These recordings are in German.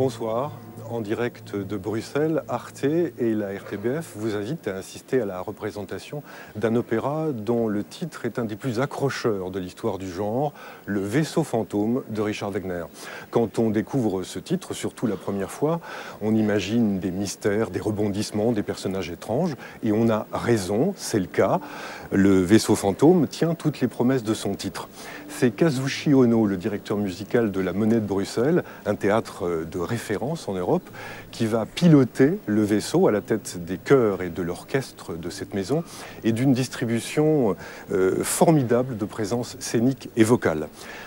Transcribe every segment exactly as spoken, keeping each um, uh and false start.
Bonsoir. En direct de Bruxelles, Arte et la R T B F vous invitent à assister à la représentation d'un opéra dont le titre est un des plus accrocheurs de l'histoire du genre, Le Vaisseau fantôme de Richard Wagner. Quand on découvre ce titre, surtout la première fois, on imagine des mystères, des rebondissements, des personnages étranges, et on a raison, c'est le cas. Le Vaisseau fantôme tient toutes les promesses de son titre. C'est Kazushi Ono, le directeur musical de la Monnaie de Bruxelles, un théâtre de référence en Europe, qui va piloter le vaisseau à la tête des chœurs et de l'orchestre de cette maison et d'une distribution euh, formidable de présence scénique et vocale.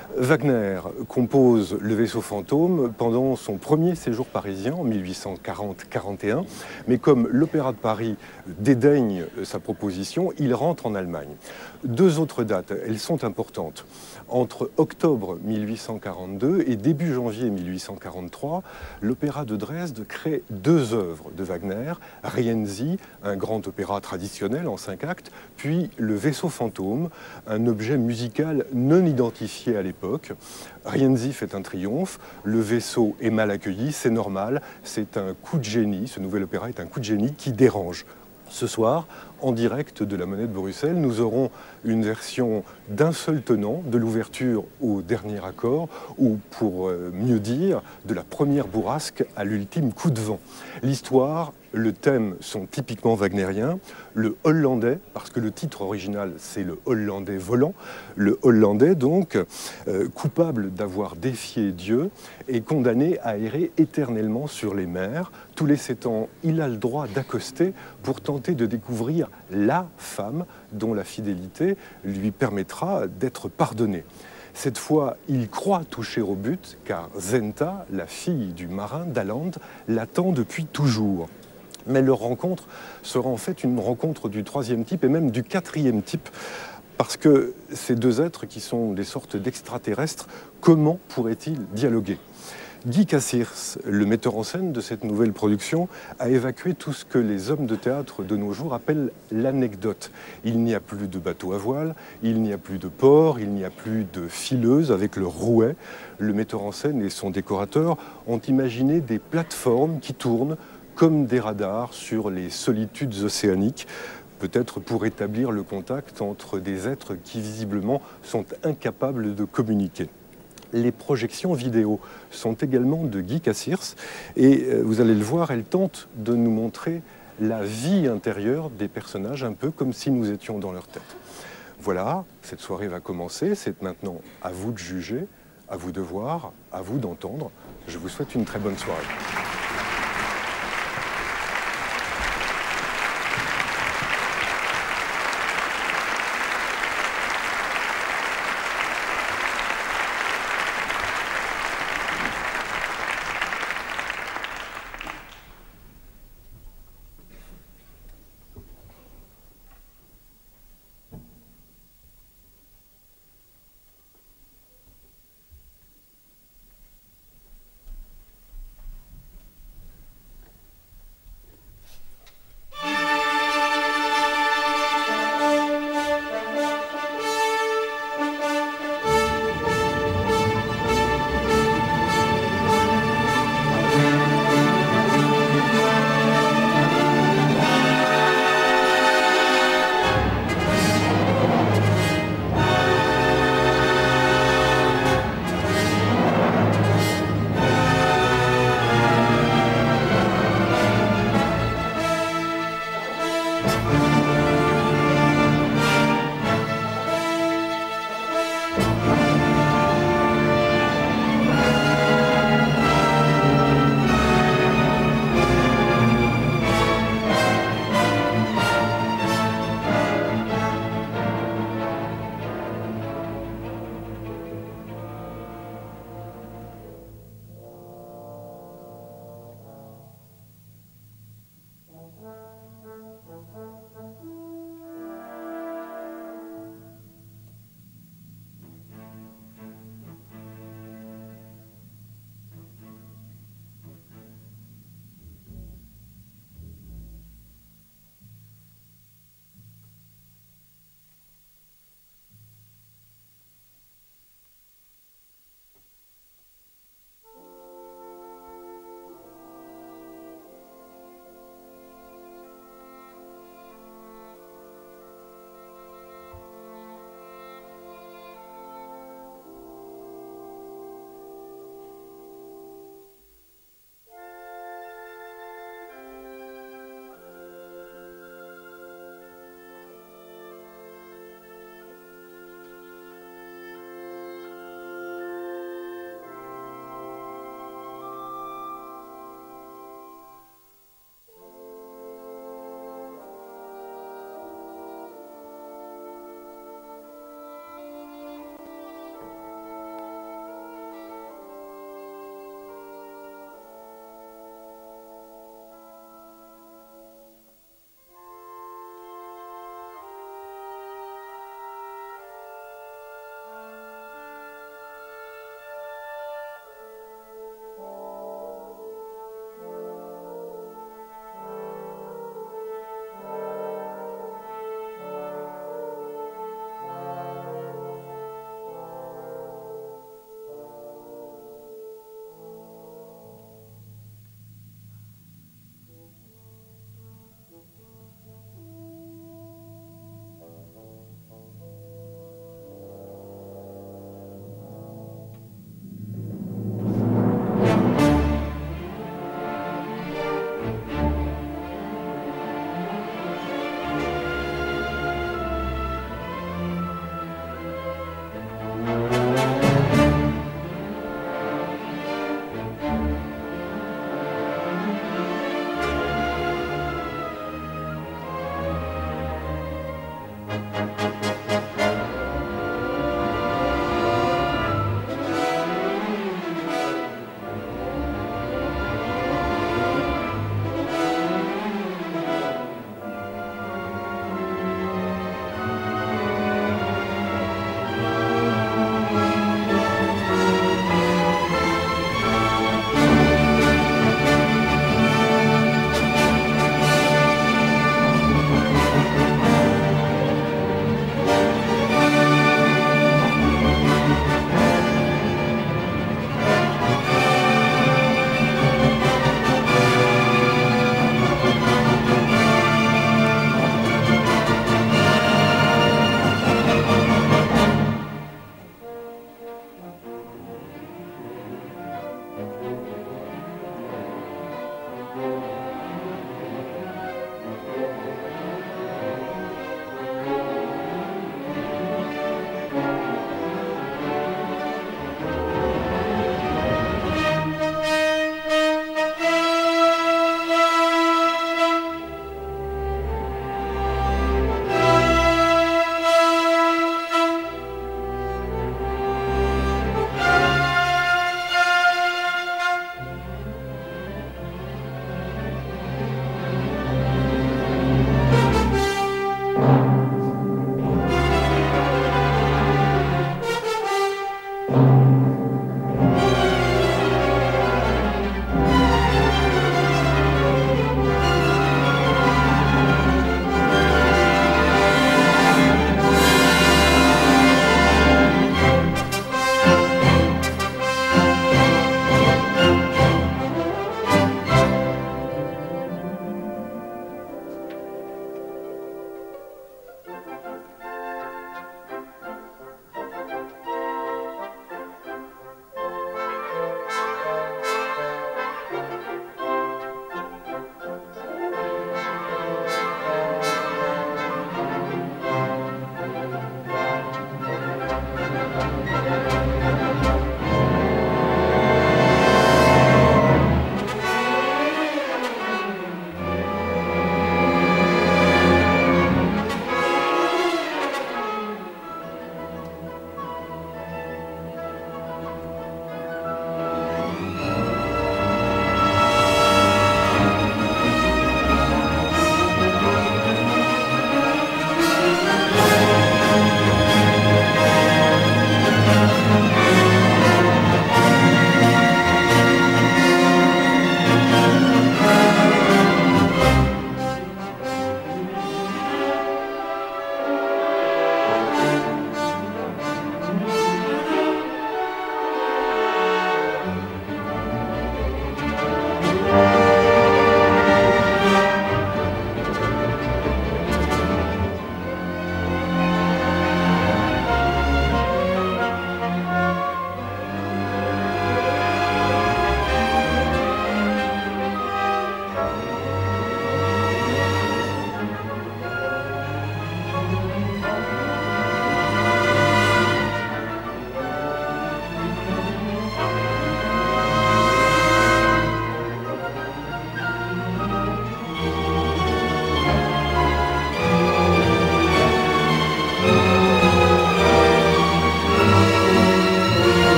Wagner compose Le Vaisseau fantôme pendant son premier séjour parisien en mille huit cent quarante quarante et un, mais comme l'Opéra de Paris dédaigne sa proposition, il rentre en Allemagne. Deux autres dates, elles sont importantes. Entre octobre mille huit cent quarante-deux et début janvier mille huit cent quarante-trois, l'Opéra de Dresde crée deux œuvres de Wagner, Rienzi, un grand opéra traditionnel en cinq actes, puis Le Vaisseau fantôme, un objet musical non identifié à l'époque. Rienzi fait un triomphe, le vaisseau est mal accueilli, c'est normal, c'est un coup de génie, ce nouvel opéra est un coup de génie qui dérange. Ce soir, en direct de la Monnaie de Bruxelles, nous aurons une version d'un seul tenant, de l'ouverture au dernier accord, ou pour mieux dire, de la première bourrasque à l'ultime coup de vent. L'histoire, le thème sont typiquement wagnériens. Le Hollandais, parce que le titre original c'est le Hollandais volant, le Hollandais donc, euh, coupable d'avoir défié Dieu, est condamné à errer éternellement sur les mers. Tous les sept ans, il a le droit d'accoster pour tenter de découvrir la femme dont la fidélité lui permettra d'être pardonné. Cette fois, il croit toucher au but, car Zenta, la fille du marin d'Aland, l'attend depuis toujours. Mais leur rencontre sera en fait une rencontre du troisième type et même du quatrième type, parce que ces deux êtres qui sont des sortes d'extraterrestres, comment pourraient-ils dialoguer ? Guy Cassirs, le metteur en scène de cette nouvelle production, a évacué tout ce que les hommes de théâtre de nos jours appellent l'anecdote. Il n'y a plus de bateau à voile, il n'y a plus de port, il n'y a plus de fileuses avec leur rouet. Le metteur en scène et son décorateur ont imaginé des plateformes qui tournent comme des radars sur les solitudes océaniques, peut-être pour établir le contact entre des êtres qui visiblement sont incapables de communiquer. Les projections vidéo sont également de Guy Cassirs et vous allez le voir, elles tentent de nous montrer la vie intérieure des personnages, un peu comme si nous étions dans leur tête. Voilà, cette soirée va commencer, c'est maintenant à vous de juger, à vous de voir, à vous d'entendre. Je vous souhaite une très bonne soirée.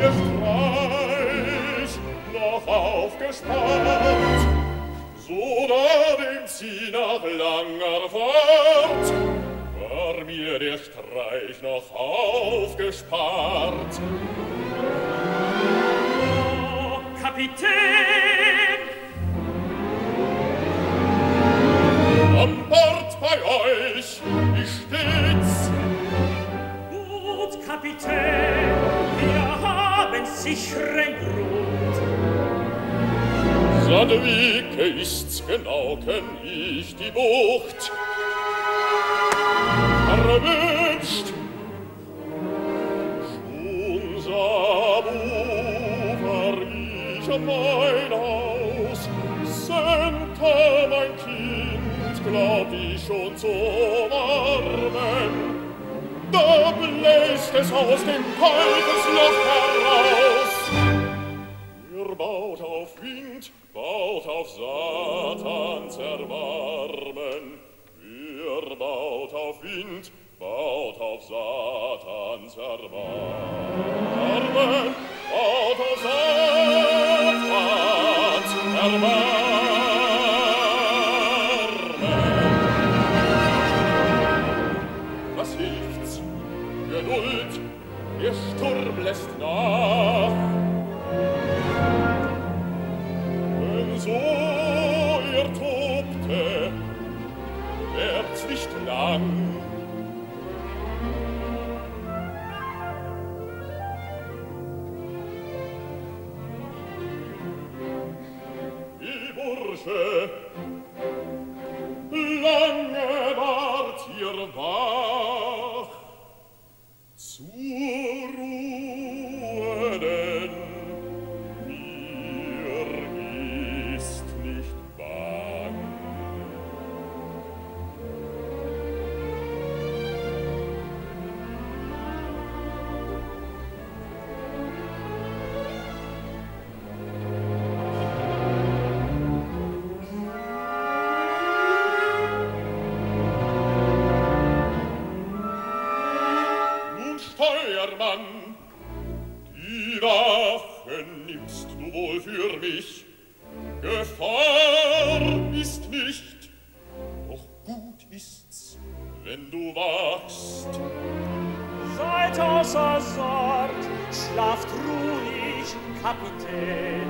der Streich noch aufgespart, so da dem Ziel nach langer Fahrt war mir der Streich noch aufgespart. Oh, Kapitän! An Bord bei euch, wie steht's? Gut, Kapitän, wir haben sicheren Grund. Sandwicke ist's, genau kenn ich die Bucht. Erwünscht, schon sah Ufer ich an mein Haus, Senta, mein Kind, glaubt ich schon zu warmen. Da bläst es aus dem Teufelsloch heraus. Ihr baut auf Wind, baut auf Satans Erbarmen. Ihr baut auf Wind, baut auf Satans Erbarmen. Baut auf Satans Erbarmen. Was hilft's? Geduld, der Sturm lässt nach. Wenn so ihr tobte, werd's nicht lang. Ihr Bursche, lange wart ihr wach, zur Ruhe, denn mir ist nicht bang. Nun, Steuermann, die Wache nimmst du wohl für mich. Gefahr ist nicht, doch gut ist's, wenn du wachst. Seid außer Sorg, schlaft ruhig, Kapitän.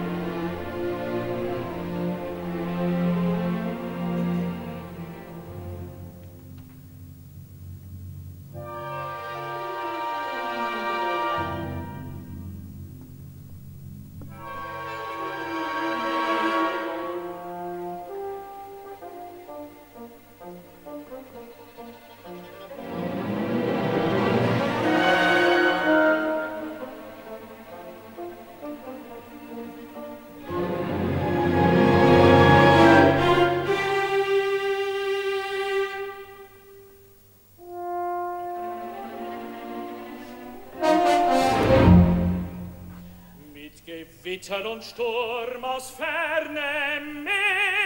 Gewitter und Sturm aus fernem Meer.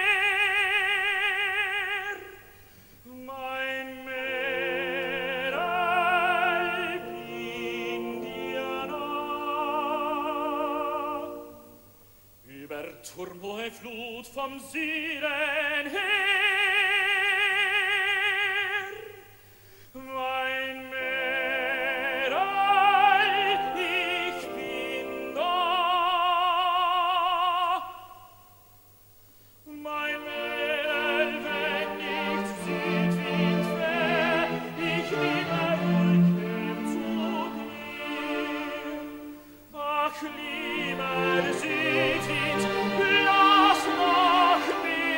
Mein Meer, ich bin dir nah. Über turmhohe Flut vom Süden her. Mein Meer, ich bin da. Mein Meer, wenn nicht Südwind wär, ich lieber rücken zu dir. Ach, lieber Südwind, lass nach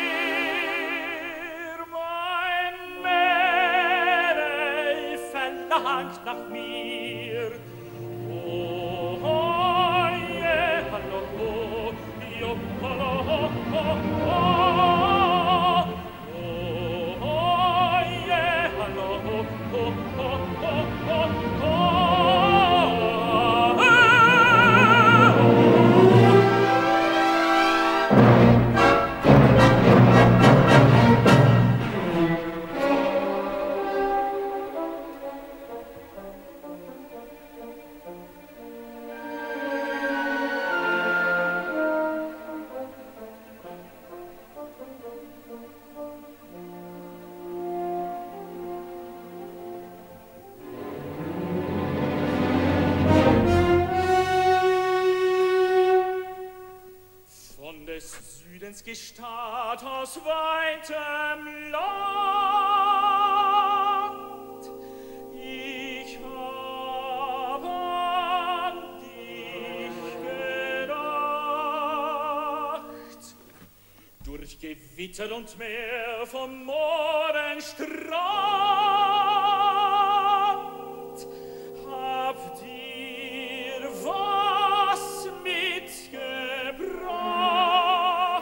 mir. Mein Meer verlangt nach mir. Oh, oh, yeah, hallo, oh, jo, hallo, oh, oh, oh. Oh, oh, yeah, hallo, oh, oh, oh, oh, oh, oh. ins Gestad aus weitem Land. Ich hab an dich gedacht. Durch Gewitter und Meer vom Mohrenstrand hab dir was mitgebracht.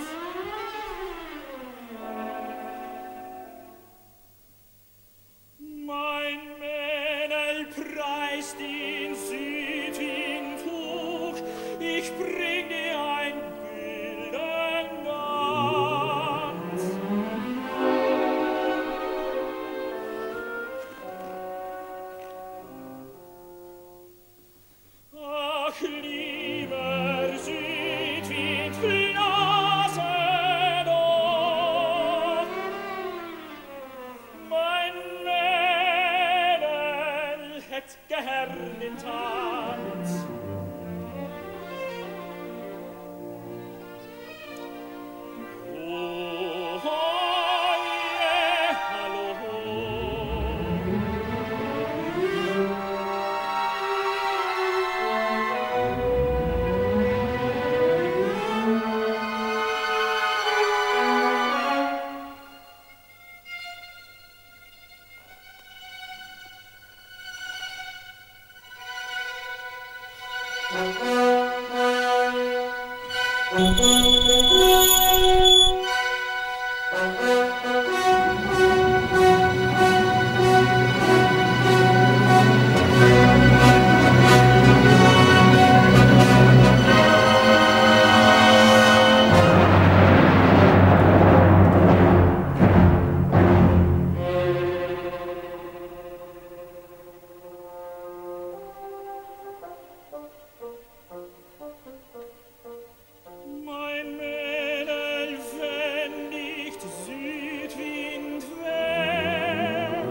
Mein Mähnel preist in Südwindhug, ich bring dir ein Gülden Land. Ach, lieber Südwind, blase doch, mein Mädel hätt gern den Tanz. Oh, oh, yeah, hallo. Mein Mädel, wenn nicht Südwind wär,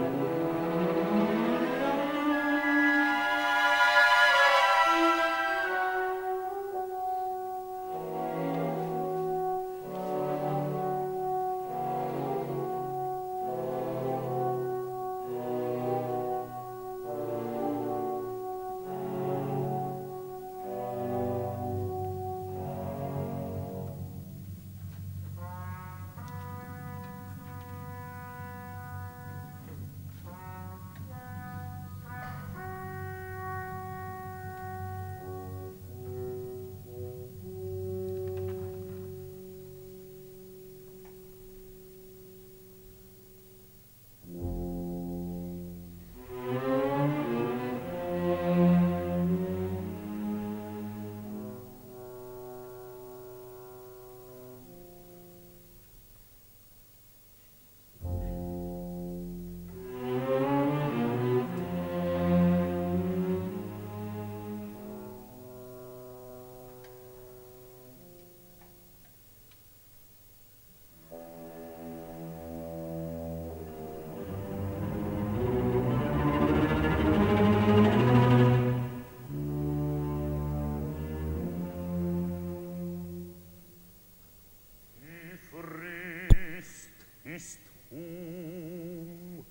die Frist ist um.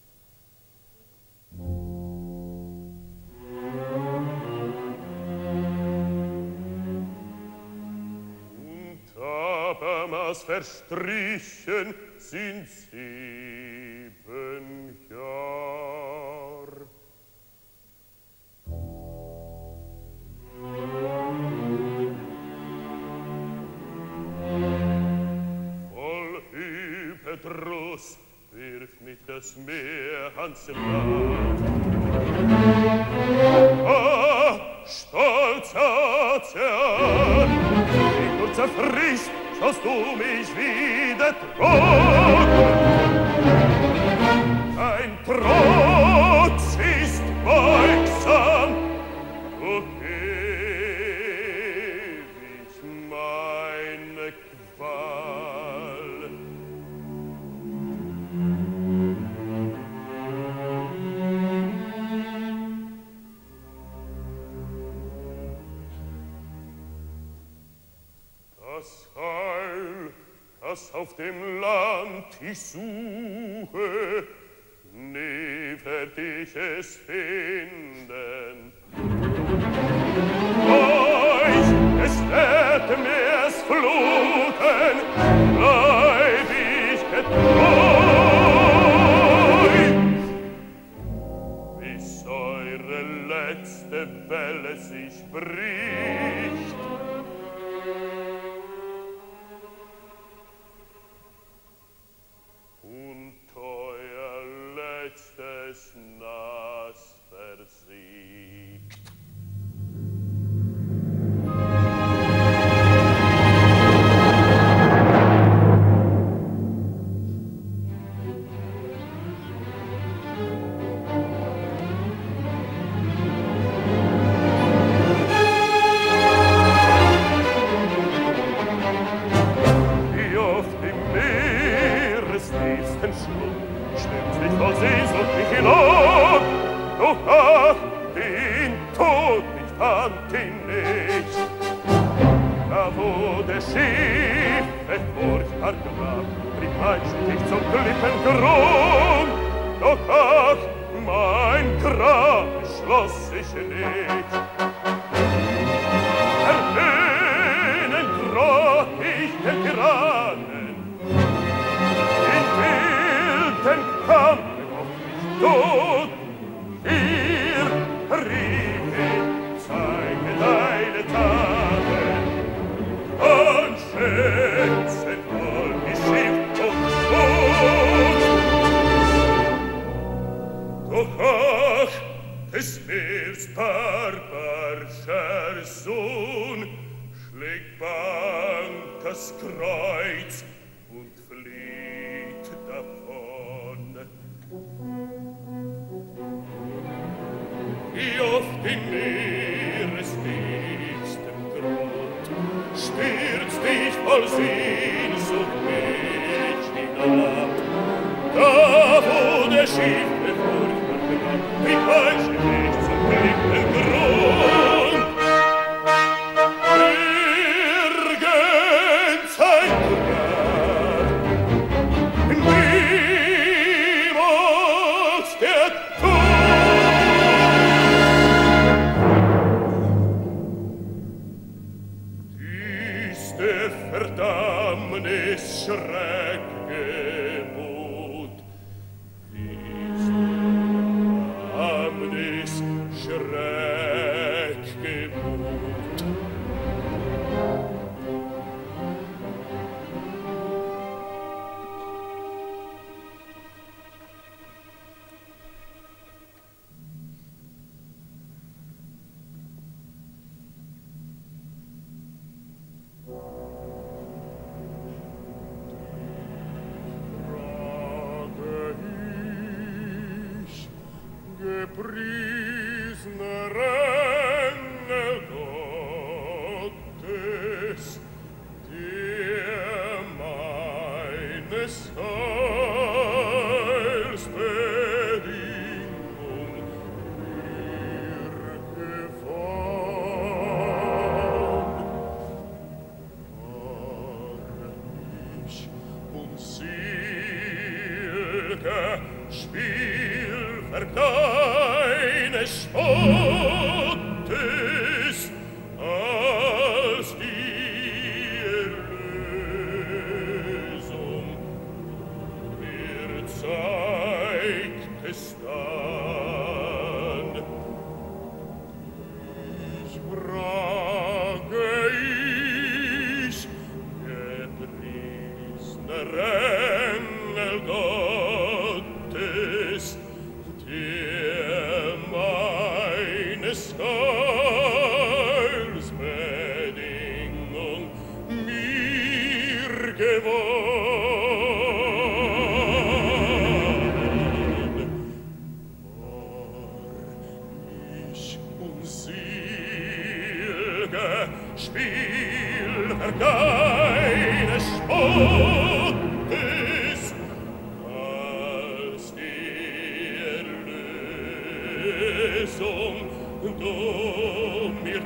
Und abermals verstrichen sind sieben Jahr. Voll Hypedrus wirft mich das Meer ans Land. Ah, stolzer Ozean, in kurzer Frist sollst du mich wieder trocken. Dein Trotz ist beugsam, doch ewig meine Qual. Das Heil was auf dem Land ich suche, nie werd ich es finden. Euch, es wird mir's fluten, bleib ich getreu, bis eure letzte Welle sich bricht. Und euer letztes Nass versiegt.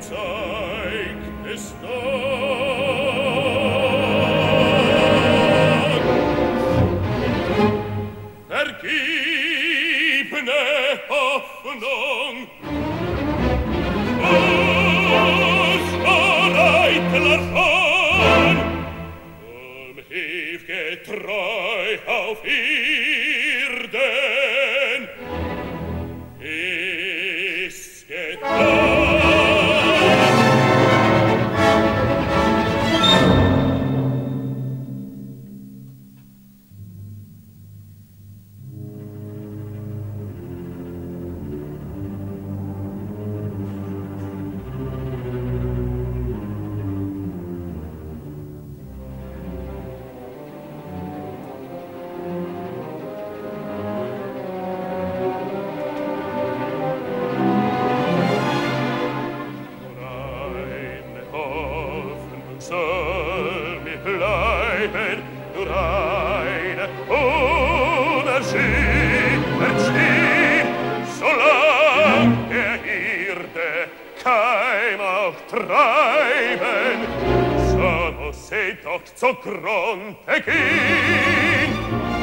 Zeigt es doch. Hoffnung. Aus Reitler von, um ew'ge Treu auf Erden, ist getan. Zugrunde ging.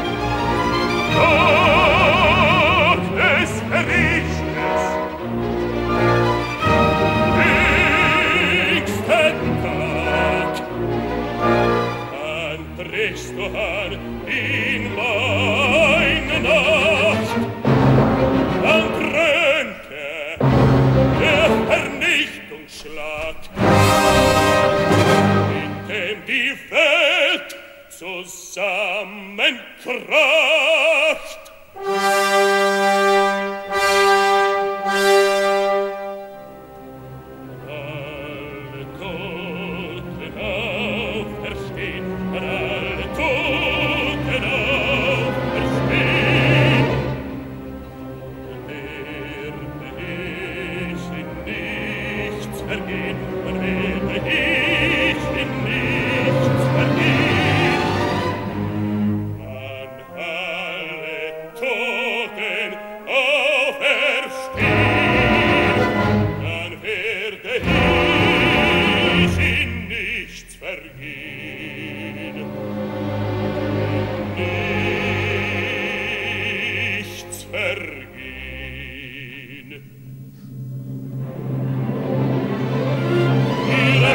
Tag des Gerichtes, höchsten Tag, dann brichst du an in meine Nacht, dann dröhnte der Vernichtungsschlag, dem die Welt zusammenkracht. Alle Toten auferstehen, alle Toten auferstehen. Werde ich in nichts vergehen, werde ich in nichts vergehen. An alle Toten auferstehen, dann werde ich in nichts vergehen. In nichts vergehen. Ihre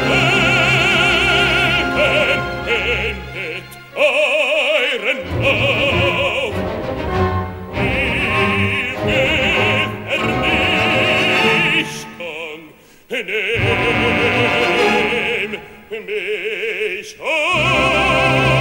Leben endet euren Lauf. Ew'ge Vernichtung, nehm mich auf.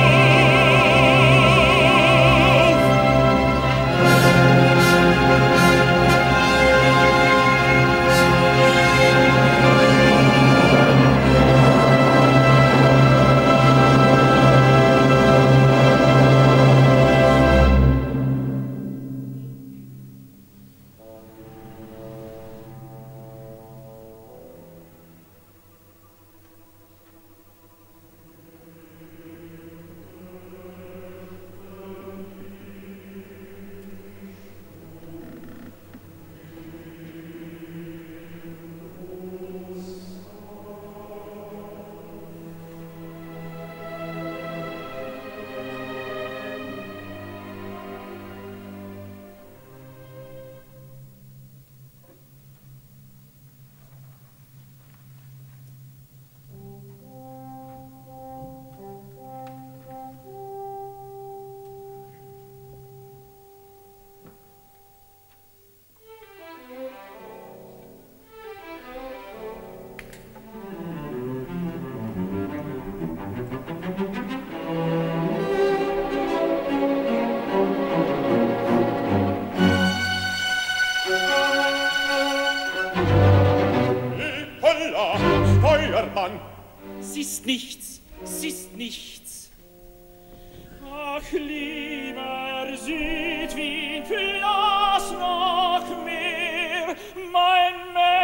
Holla, Steuermann! S'ist nichts, s'ist nichts. Ach, lieber Südwind, lass noch mehr, mein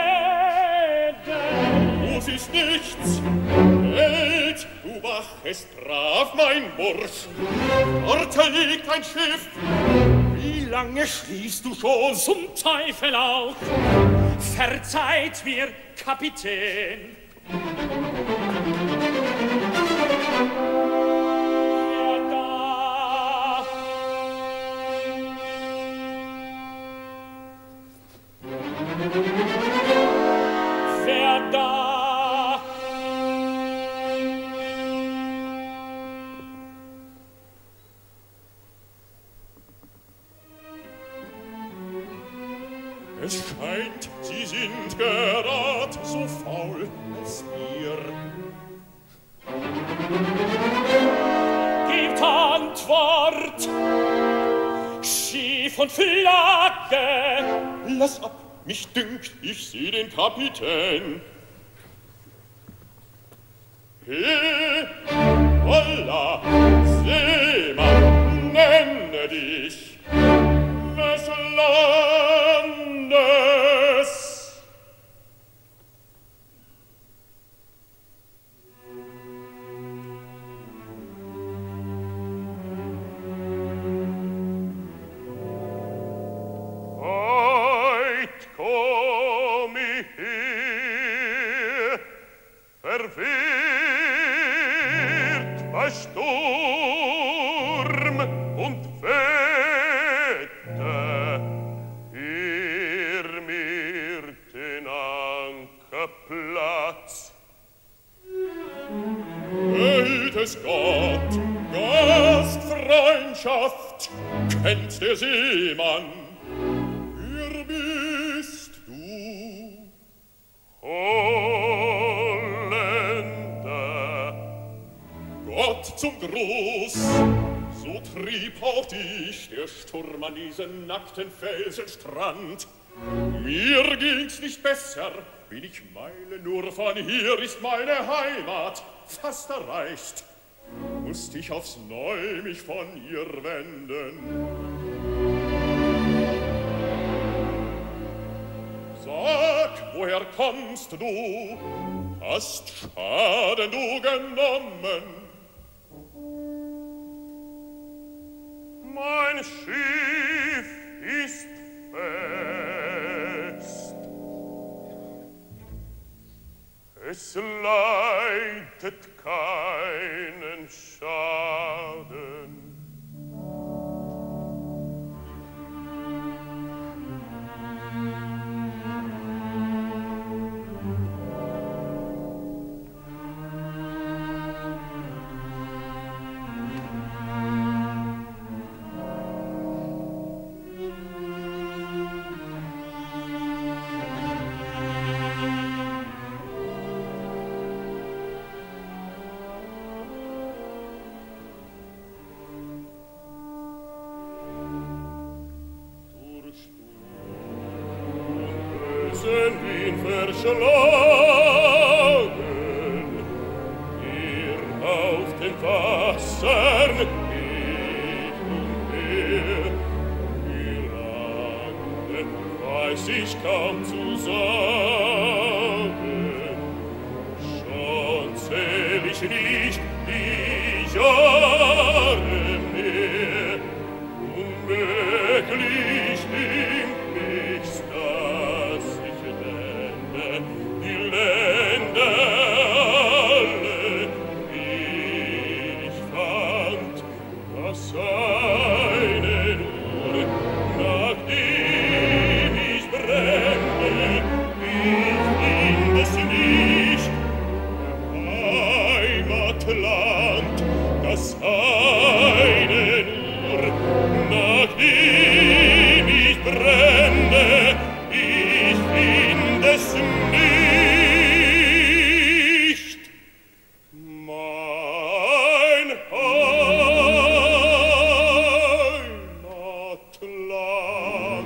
Mädel. Es ist nichts, Welt, du wachest brav, mein Bursch. Dort liegt ein Schiff. Wie lange schliefst du schon? Zum Teufel auch, verzeiht mir, Kapitän. Wer da? Wer da? Es scheint, Sie sind gerad so faul als ihr. Gebt Antwort! Schiff und Flagge! Lass ab, mich dünkt, ich seh den Kapitän. He, holla, Seemann, nenne dich. Des Landes. Heut komm ich her, verwirrt bei Sturm und Wetter, ihr mir den Ankerplatz. Hält es Gott, Gastfreundschaft, kennt der Seemann. Wer bist du? Holländer. Gott zum Gruß, so trieb auch dich der Sturm an diesen nackten Felsenstrand. Mir ging's nicht besser, wenig Meile nur von hier ist meine Heimat fast erreicht. Musst ich aufs Neu mich von ihr wenden. Sag, woher kommst du? Hast Schaden du genommen? Mein Schiff ist fest. Es leidet keinen Schaden. Verschlagen, ihr auf den Wassern geht umher. Wie lange weiß ich kaum zu sagen, schon zähl ich nicht die Jahre mehr, unmöglich nimmt mich's das ich nenne, die Länder alle, wie ich fand, das eine nur, nachdem ich brenne, ich find es nicht, Heimatland, das eine nur, nachdem ich brenne, ich find es nicht, mein Heimatland.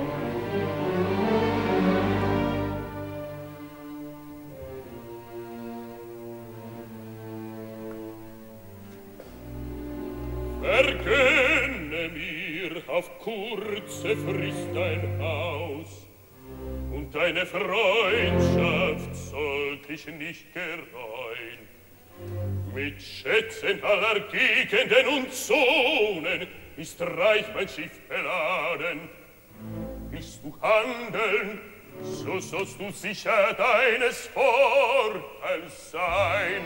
Vergönne mir auf kurze Frist ein Haus, und deine Freundschaft sollt ich nicht gereuen. Mit Schätzen aller Gegenden und Zonen ist reich mein Schiff beladen. Willst du handeln, so sollst du sicher deines Vorteils sein.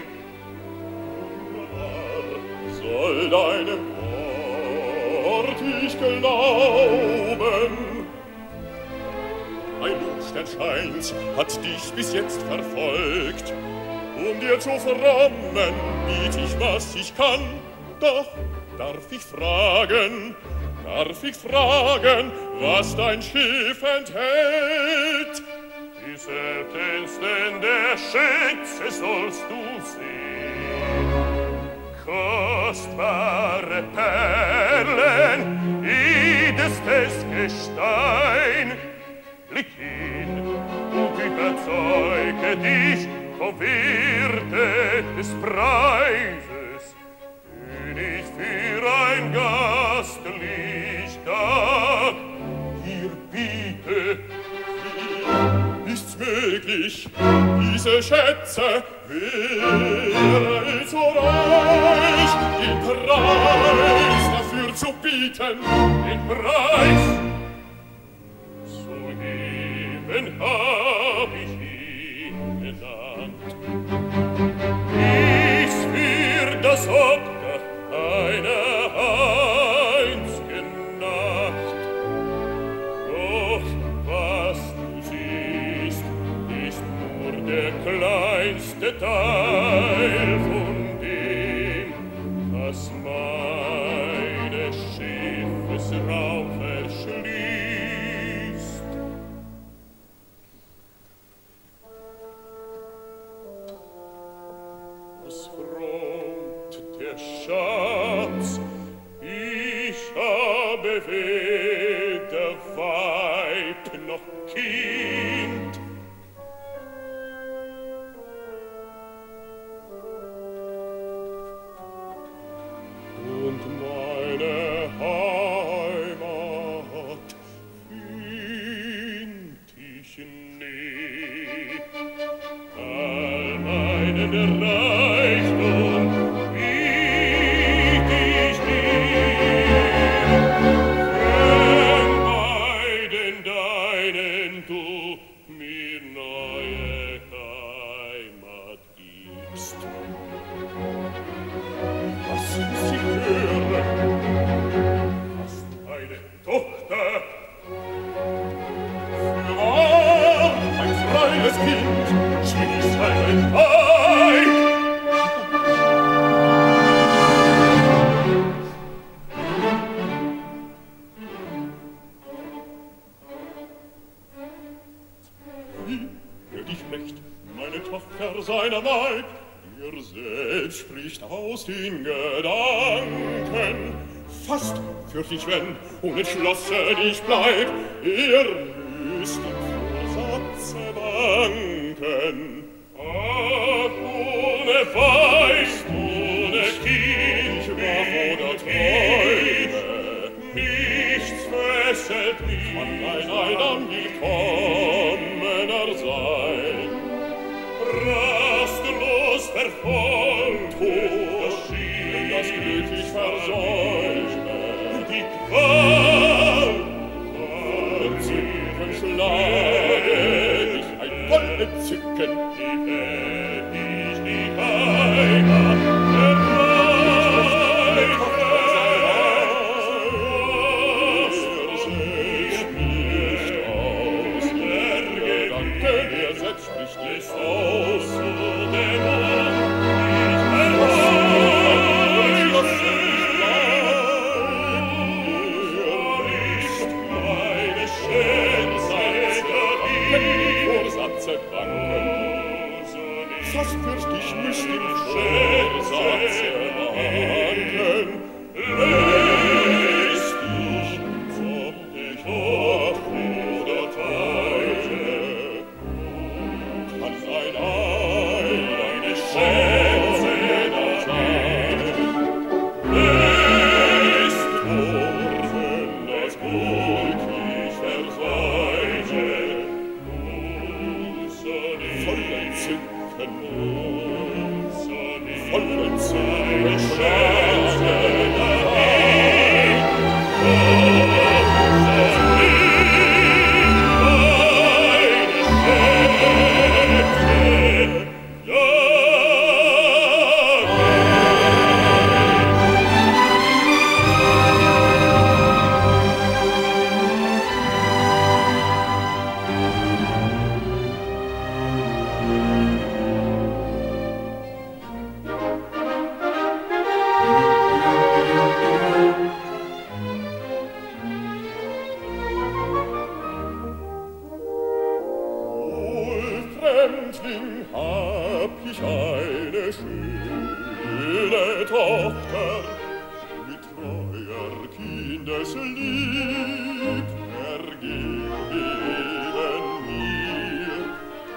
Soll deinem Wort ich glauben, ein Mondstern scheint, hat dich bis jetzt verfolgt. Um dir zu frommen, biet ich, was ich kann. Doch darf ich fragen, darf ich fragen, was dein Schiff enthält? Die seltensten der Schätze sollst du sehen. Kostbare Perlen, edelstes Gestein. Blick hin und überzeuge dich vom Werte des Preises, den ich für ein gastlich Tag hier biete. Ist's möglich, diese Schätze wäre so reich, den Preis dafür zu bieten, den Preis soeben hab ich ihn genannt. Ich's für das Opfer einer einzigen Nacht. Doch was du siehst, ist nur der kleinste Teil von dem, was meine Schiffesrauch erschließt. Was frommt der Schatz? Ich habe weder Weib noch Kind. Und meine Heimat find ich nie. All meinen Reichtum biet ich dir, wenn bei den Deinen du mir neue Heimat gibst. Lass sie hören, hast eine Tochter, für wahr ein freies Kind, schließ einen Eid. Wie hört ich recht, meine Tochter seiner Weib, ihr selbst spricht aus den Gedanken. Fast fürcht ich, wenn unentschlossen ich bleib, ihr müsst im Vorsatze wanken. Ach, ohne Weib, ohne Kind, Schlaf oder Träume, nichts fesselt mich, kann ein Eidam willkommener sein. Rastlos verfolgt, das Schien, das Glück ich versäume, die Qual, verziehen schlage ich ein Wolle zücken, die Welt ich die Heimat erreiche. Er selbst nicht aus, der Gedanke, der selbst spricht nicht aus, so Dämon, ich erreiche. Nicht meine Schätze, die Vorsatze wanken, fast fürcht ich müsst im Vorsatze wanken. Lässt dich, ob ich auch oder teile, kann sein Eid eine Schätze da sein. Lässt Orfen das Glück ich versäume, so nicht voll entzücken, so nicht voll entzücken, Schätze dahin, so nicht meine Schätze dahin. Fremdling hab ich eine schöne Tochter, mit treuer Kindeslieb ergeben mir.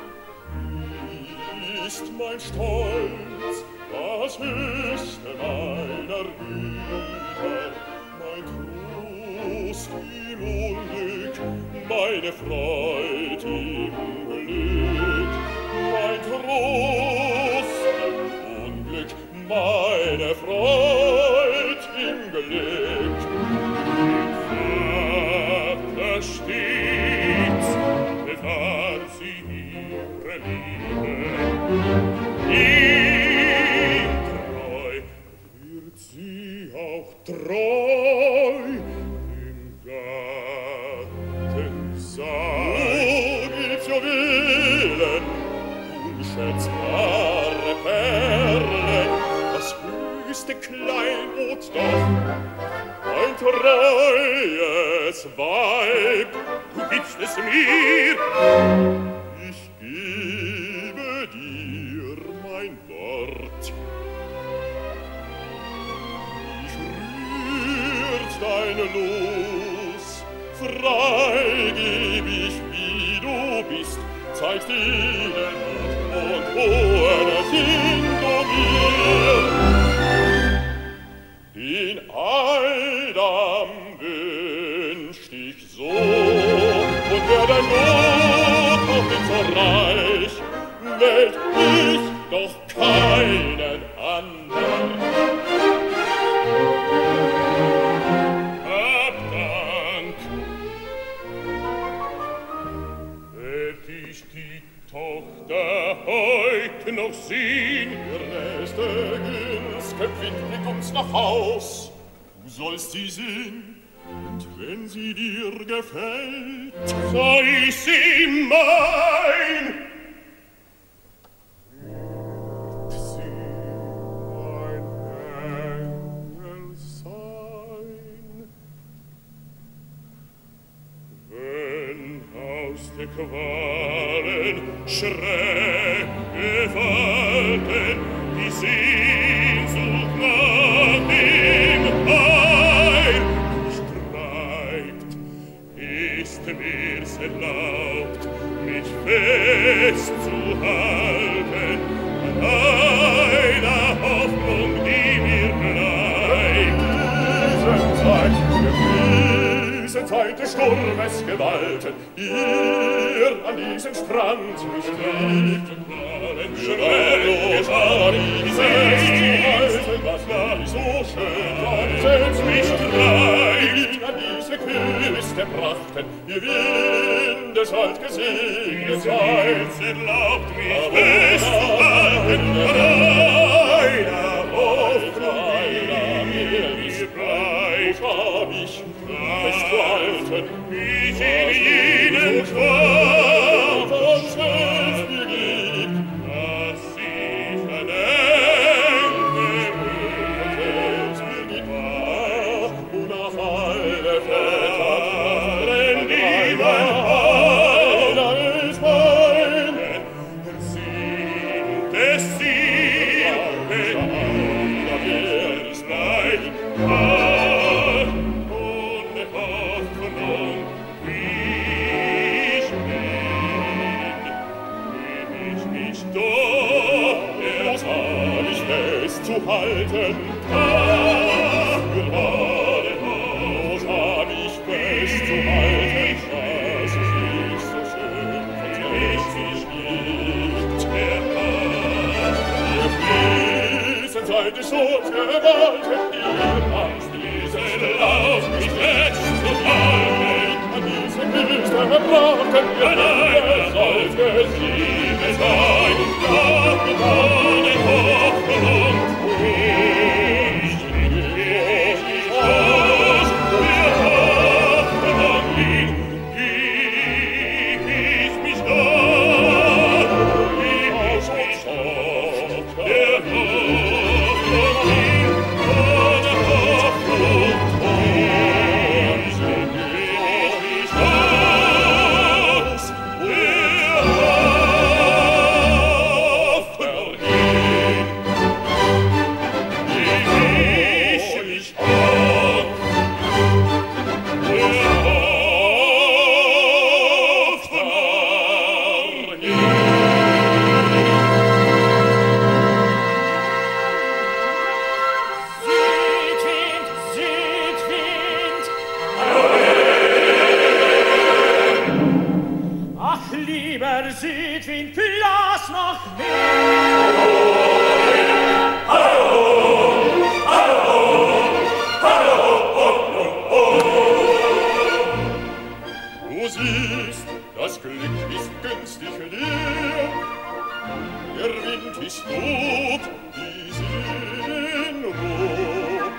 Ist mein Stolz das höchste meiner Güter, mein Trost im Unglück, meine Freud im Glück, mein Trost im Unglück, meine Freud im Glück. Im Vater stets bewahr sie ihre Liebe, ihm treu wird sie auch treu im Gartensaal. So gibt's Juwelen, unschätzbare Perlen, das höchste Kleinod doch, ein treues Weib, du gibst es mir, ich gebe dir mein Wort. Ich rührt dein Los, frei geb ich, wie du bist, zeigst ihnen und hohen sind du mir. Den Eidam wünscht ich so, und wer dein Not auf ihn so reich, wählt ich doch keinen anderen. Hab Dank. Werd ich die Tochter heut noch sehen, ihr nächste Günstköpfin bringt uns nach Haus. Du sollst sie sehen, und wenn sie dir gefällt, sei sie mein. Wird sie mein Engel sein, wenn aus der Qualen Schreck gefallen die Sehnsucht nach dem Heil mich treibt, ist mir's erlaubt, mich festzuhalten an einer Hoffnung, die mir bleibt. Diese Zeit des Sturmes gewalten, ihr an diesem Strand mich triebt und Qualen schrecklos an die Sehnsucht, was nie so schön war, selbst mich treibt. An diese Küste brachten, ihr Windeshalt gesegnet seid, es erlaubt mich festzuhalten an einer Hoffnung, die mir bleibt. Hab ich festgehalten, mich in jenen Qual von selbst mir gibt, dass ich ein Engel selbst mir gibt, und auf alle Väter die mein Heiler ist mein, sind es sie, wenn ihr ist mein Heil, ohne Hoffnung, wie ich bin, bin ich nicht doch, erst hab ich festzuhalten, ach, gerade los hab ich festzuhalten, was ich nicht so schön verträgt sich nicht erkannt. Ihr Fließen seid es so gewaltet, ihr Angst, diese Lauf mich festzuhalten, an diese Küste verbrachten wir alle, sollt Gesiebe sein, doch mit ohne Hoffnung, ich bin ich aus, wir hoffen an ihn, gib ich mich doch, wie aus uns hoch, der Hoffnung hin, ohne Hoffnung, ich bin ich aus, wir hoffen Ach, lieber Südwind, blass noch mehr. Hallo, hallo, hallo, hallo. Du siehst, das Glück ist günstig dir. Der Wind ist gut, die Seelen ruh.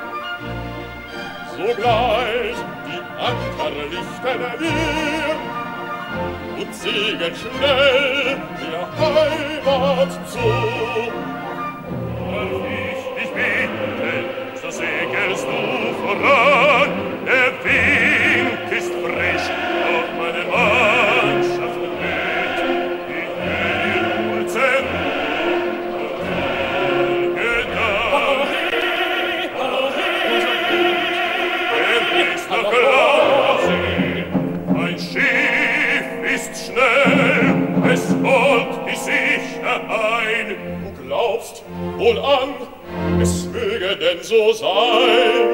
Sogleich die Anker lichten wir und segeln schnell der Heimat zu. Darf ich dich bitten, so segelst du voran. Der Wind ist frisch auf meine Mannschaft weht. Ich will dir Pulsen und folge da. Er ist noch Glasen, mein Schiff ist schnell, es holt dich sicher ein. Du glaubst wohl an, es möge denn so sein.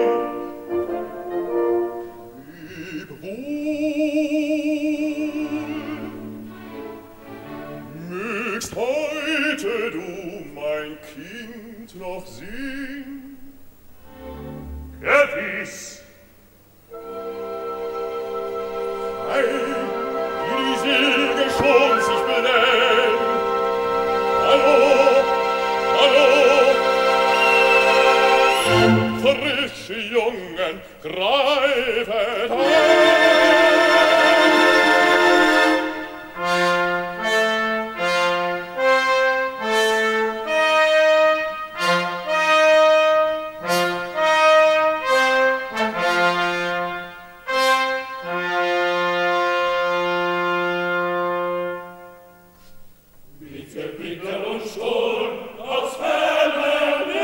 Leb wohl, mögst heute du, mein Kind, noch sehen. Gewiss. Ei, wie die Silge schon sich benennt. Hallo, hallo, frische Jungen, greifet an.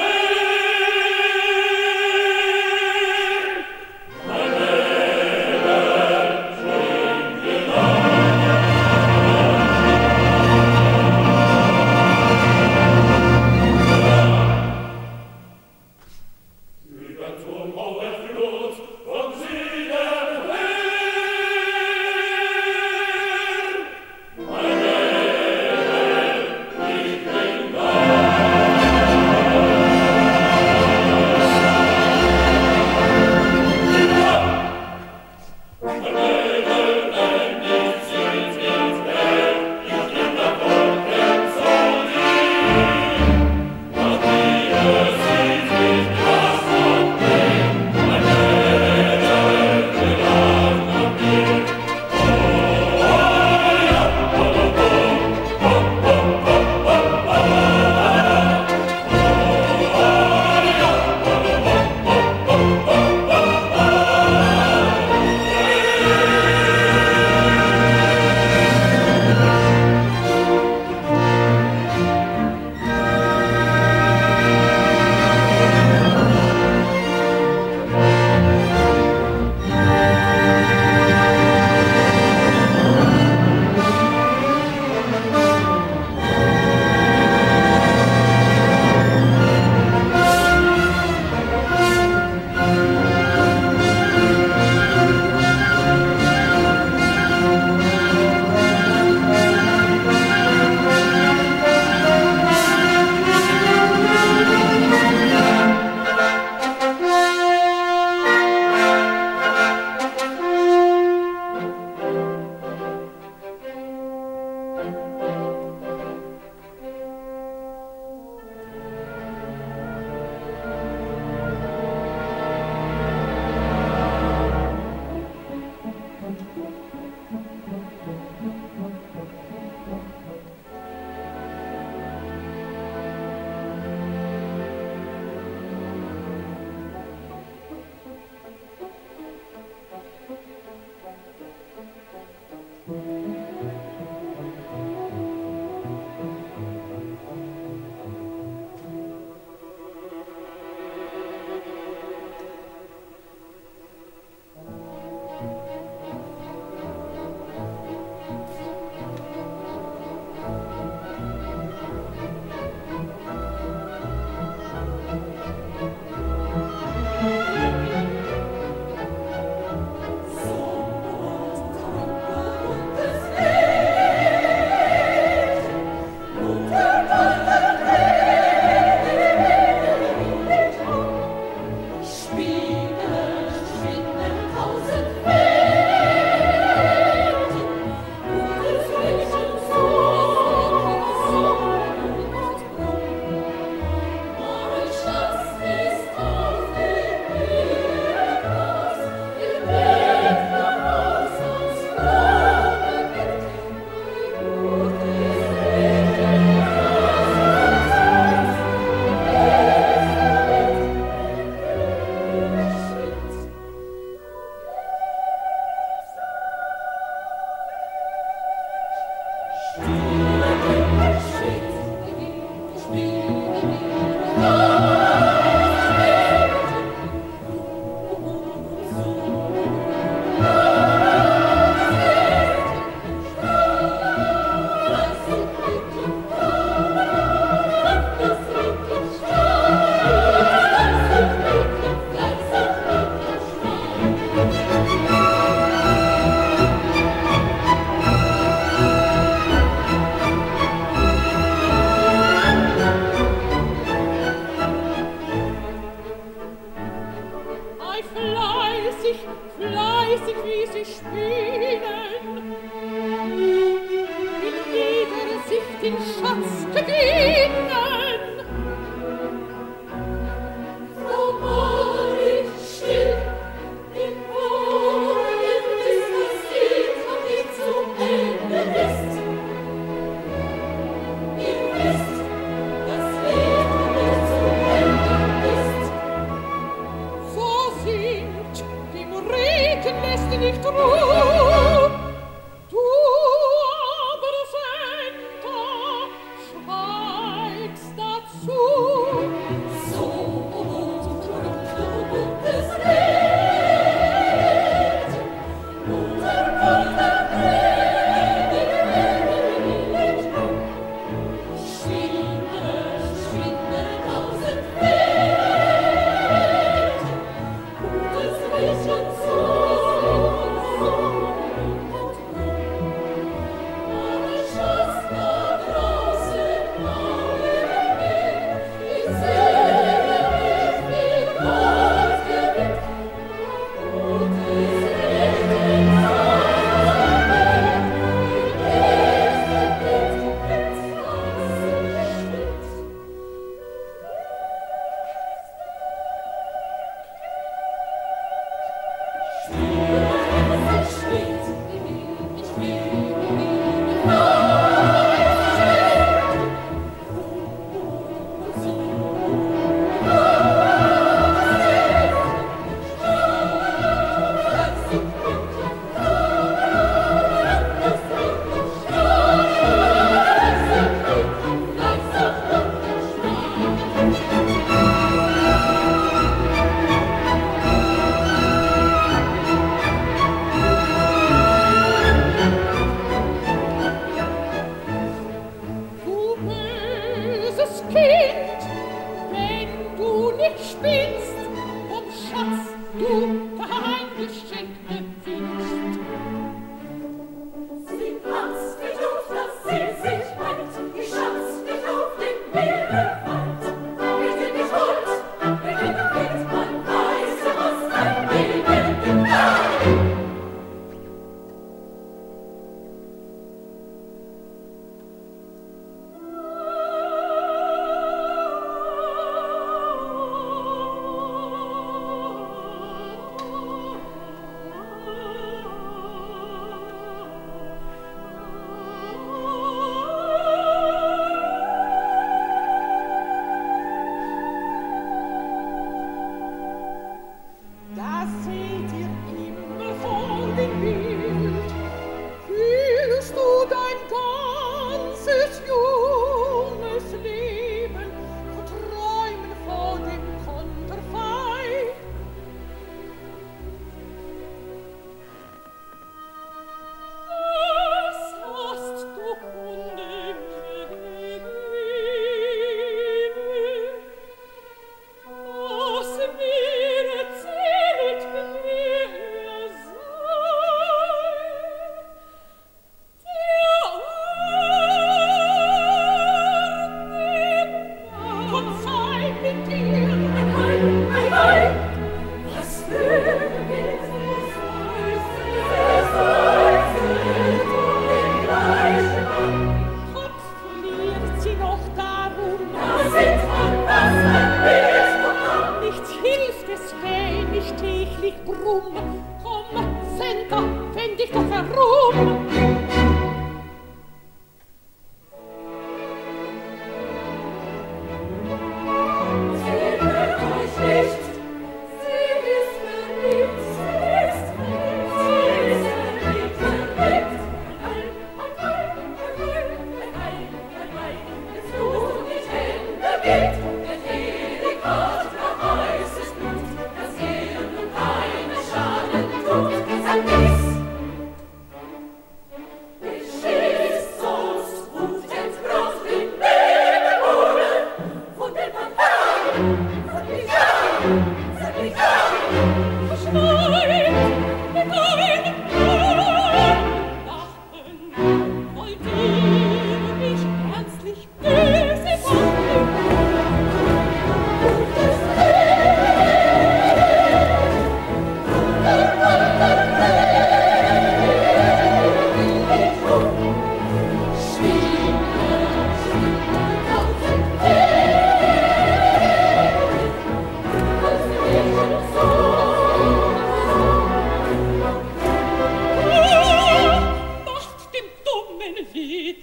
Meine den Schatz gewinnen. Frau Marit, still, im Wohnen ist das Lied noch nicht zu Ende ist. Ihr wisst, das Lied noch nicht zu Ende ist. So singt, dem Regen lässt nicht Ruhe. Du aber, Senta, schweigst dazu. So gutes Lied, unser Mutter Lied. Schwinde, schwinde tausend Lied, gutes Lied und so, so. Aber Schatz da draußen, neue Welt, ich sehe nicht, wie Gott gewinnt. Gutes Licht in seiner Welt, wie es gibt, ins Wasser schwitzt. Du böses Kind, wenn du nicht spielst, vom Schatz du kein Geschenk empfindest. Sie tanzt nicht auf, dass sie sich meint, die Schatz nicht auf den Meere fällt. Wir sind nicht schuld, wir sind nicht fit, man weiß, was ein Leben gibt. Das seht ihr immer vor dem Bild. Fühlst du dein ganzes junges Leben verträumen vor dem Konterfei? Was hast du Hunde gegeben? Was mir erzählt wer sei, der Arme. Gott sei mit dir, nein, nein, nein. Was mögen wir Kopf verliert sie noch darum. Da sind von was ein Bild. Nichts hilft es, wenn ich täglich brumm. Komm, Senta, wend dich doch herum. Sie hört euch nicht. Sie ist verliebt, sie ist verliebt, sie ist verliebt, verliebt. Ei, ei, ei, ei, ei, ei, es tut nicht Hände geht, denn Erik hat gar weißes Blut, das ihr nun keine Schaden tut. Sag dies! Ich schieß sonst Wut entbrannt in Nebenwohnen, von dem man kann. Sag mich ja, sag mich ja. Verschweigt, mit einem Lachen, wollt ihr mich ernstlich böse machen?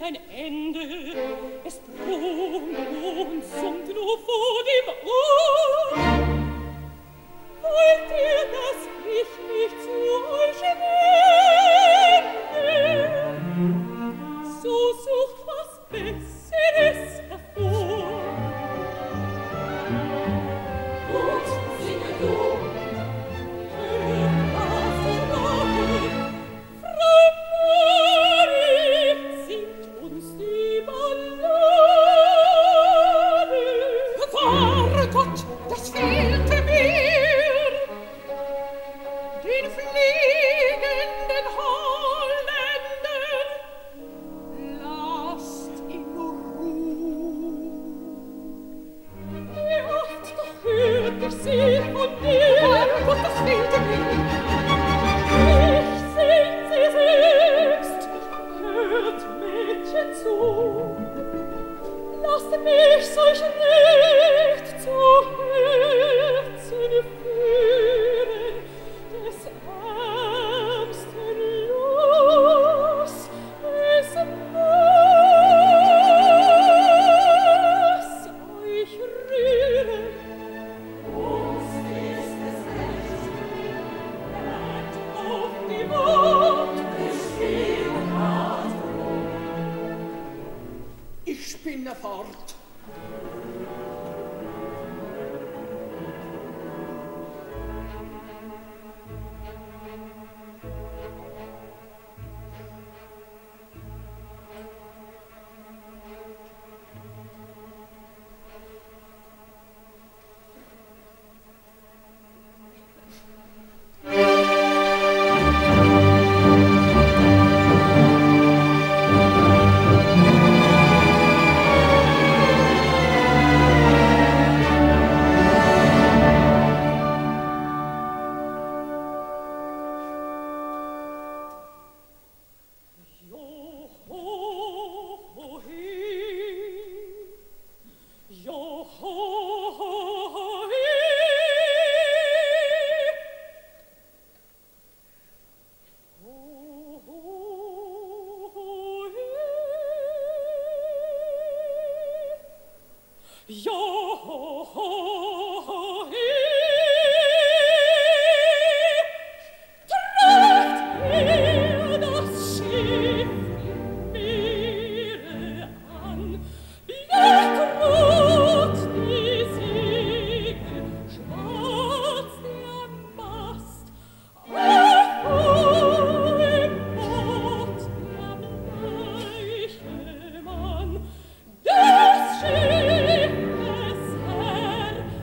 kein Ende. Es brummt uns und nur vor dem Ohr. Wollt ihr, dass ich mich zu euch wende? So sucht was Besseres hervor. Gut, singe du. Hört, was ich sage. Frau Marit singt uns die Ballade. Wahre Gott, das fehlte mir. Den fliegenden Holländer lasst in Ruhe. Wie oft doch hört ich sie von dir. Wahre Gott, das fehlte mir. Ich sing sie selbst. Hört, Mädchen, zu. Lasst mich solch Recht zu Herzen führen, des Ärmsten Los es muss euch rühren. Uns ist es recht. Bleibt auf die Wort, Geschrieben hat. ich spinne fort. Des Schiffes Herr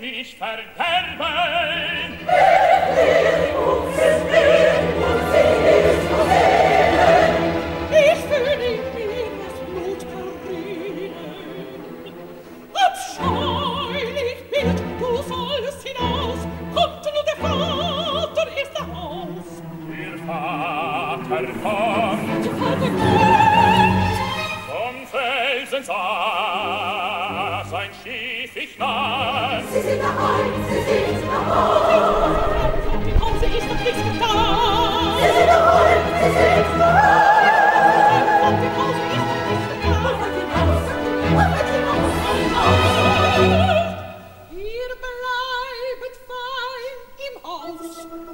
sich verderben. Ich fühle in mir das Blut verrinnen. Abscheulich Bild, du sollst hinaus. Kommt nur der Vater ist der Haus. Der Vater kommt. Der Vater kommt. Vom Felsen sah sein Schiff ich nass. Sie sind daheim, sie sind daheim. Kommt im Hause ist noch nichts getan. Sie sind daheim, sie sind daheim. Kommt im Hause ist noch nichts getan. Macht ihn aus, macht ihn aus, macht ihn aus. Ihr bleibet fein im Haus.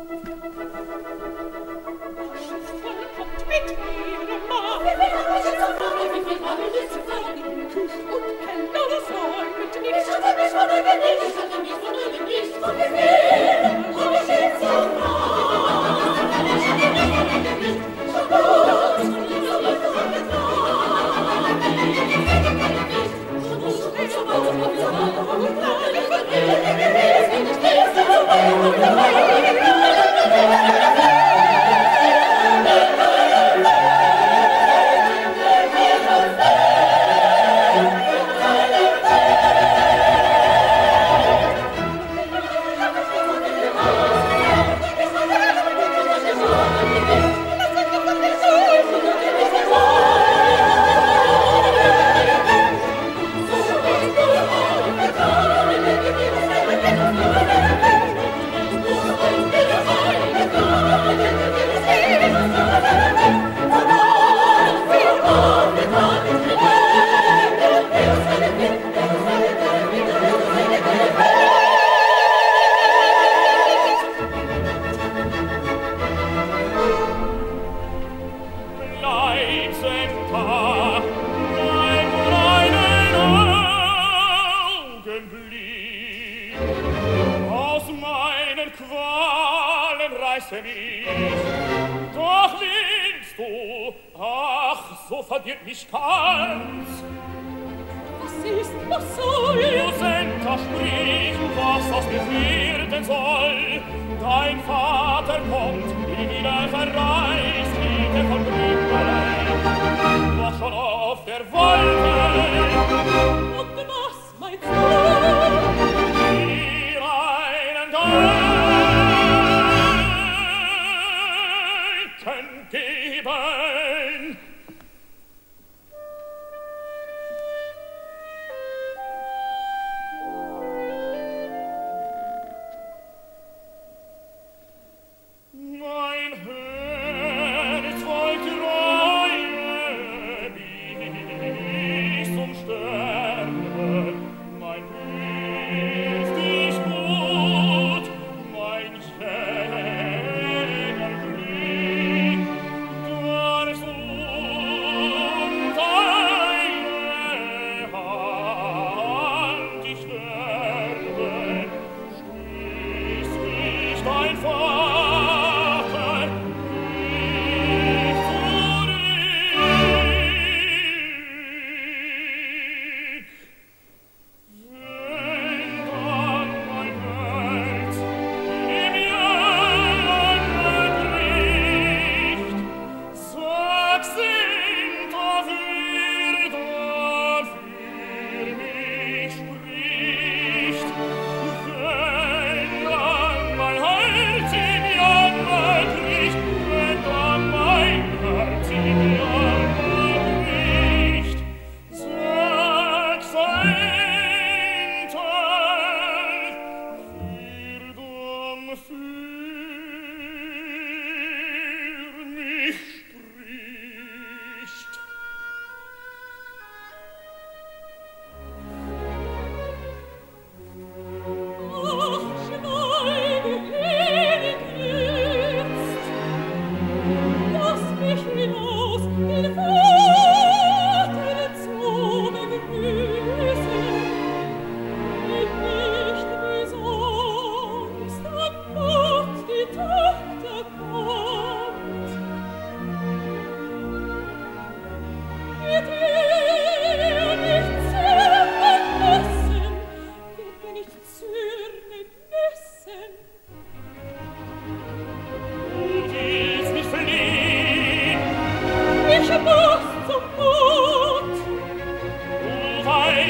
Das Schiff voll kommt mit ihrem Mann. Wir will aber nicht so fragen, wie viel haben wir zu fragen? Küch und Keller säumet Ich nicht. hatte mich von euch nicht, ich hatte mich von euch nicht, von wie viel hab ich jetzt so fragen? Ich hatte mich von euch nicht, schon gut, schon gut, schon gut, schon gut, schon gut, reiße mich. Doch willst du, ach, so verdirbt mich ganz. Was ist, was soll? Josenka, sprich, was aus mir werden soll. Dein Vater kommt, ihn wieder verreist, Liebe von Brüderlein. War schon auf der Wolke. Und was, mein Sohn? Dir einen Gedanken geben. Mein Herz wollte Reue bis zum Sterben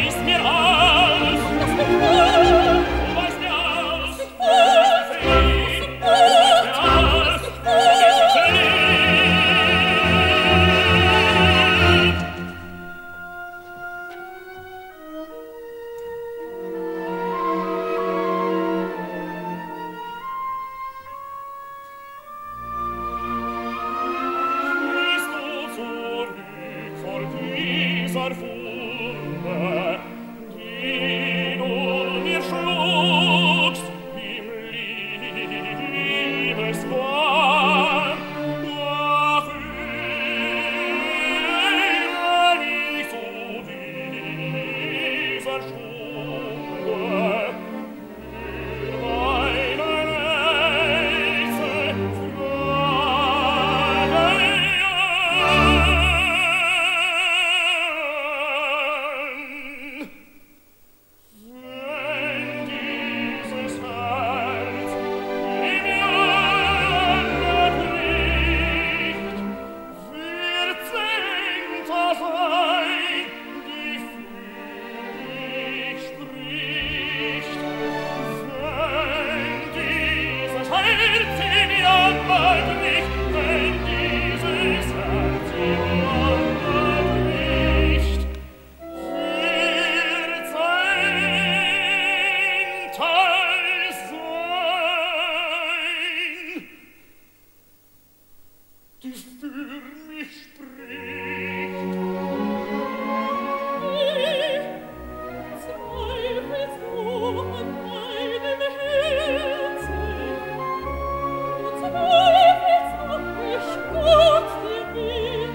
weißt mir alles. Das wird wohl. Du weißt mir alles. Das Du wird weißt mir alles. Du weißt mir alles. Bist du zurück vor dieser Wunde, die du mir schlugst im Liebeswahn? Ach, wenn ich zu dieser Stunde meine leise Fragen, wenn dieses Herz in mir liegt, wird zehnter sein, die für mich spricht. Wenn dieses Herz in mir liegt, wenn dieses Herz in mir liegt, wird sein Teil sein, die für mich spricht. Zweifelst du an meinem Herzen? Du zweifelst, ob ich Gott dir will.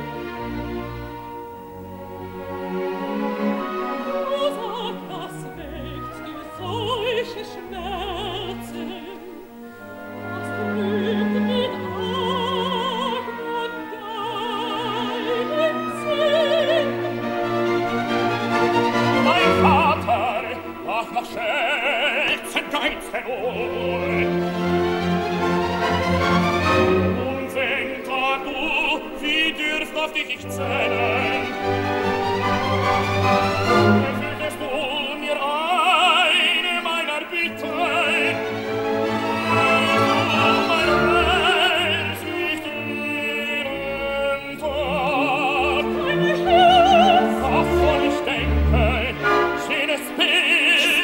O sag, was weckt dir solche Schmerzen? Was trübt mit Argwohn deinen Sinn? Mein Vater darf noch schätzen, geizen wohl. Und wenn grad du, wie dürft auf dich ich zählen? Erfülltest du mir eine meiner Bitten? Du mein Herz nicht jeden Tag. Mein Herz Was soll ich denken, schönes Bild?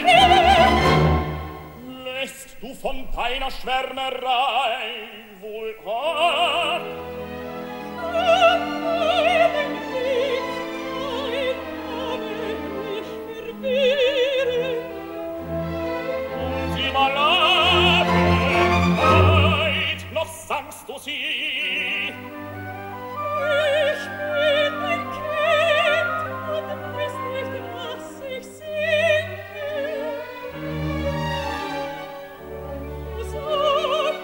Lässt du von deiner Schwärmerei wohl ab? kann meinem Licht dein Name mich verwehren. Und sie mal lachen, heut noch sangst du sie. Ich bin ein Kind und weiß nicht, was ich singe. Sag,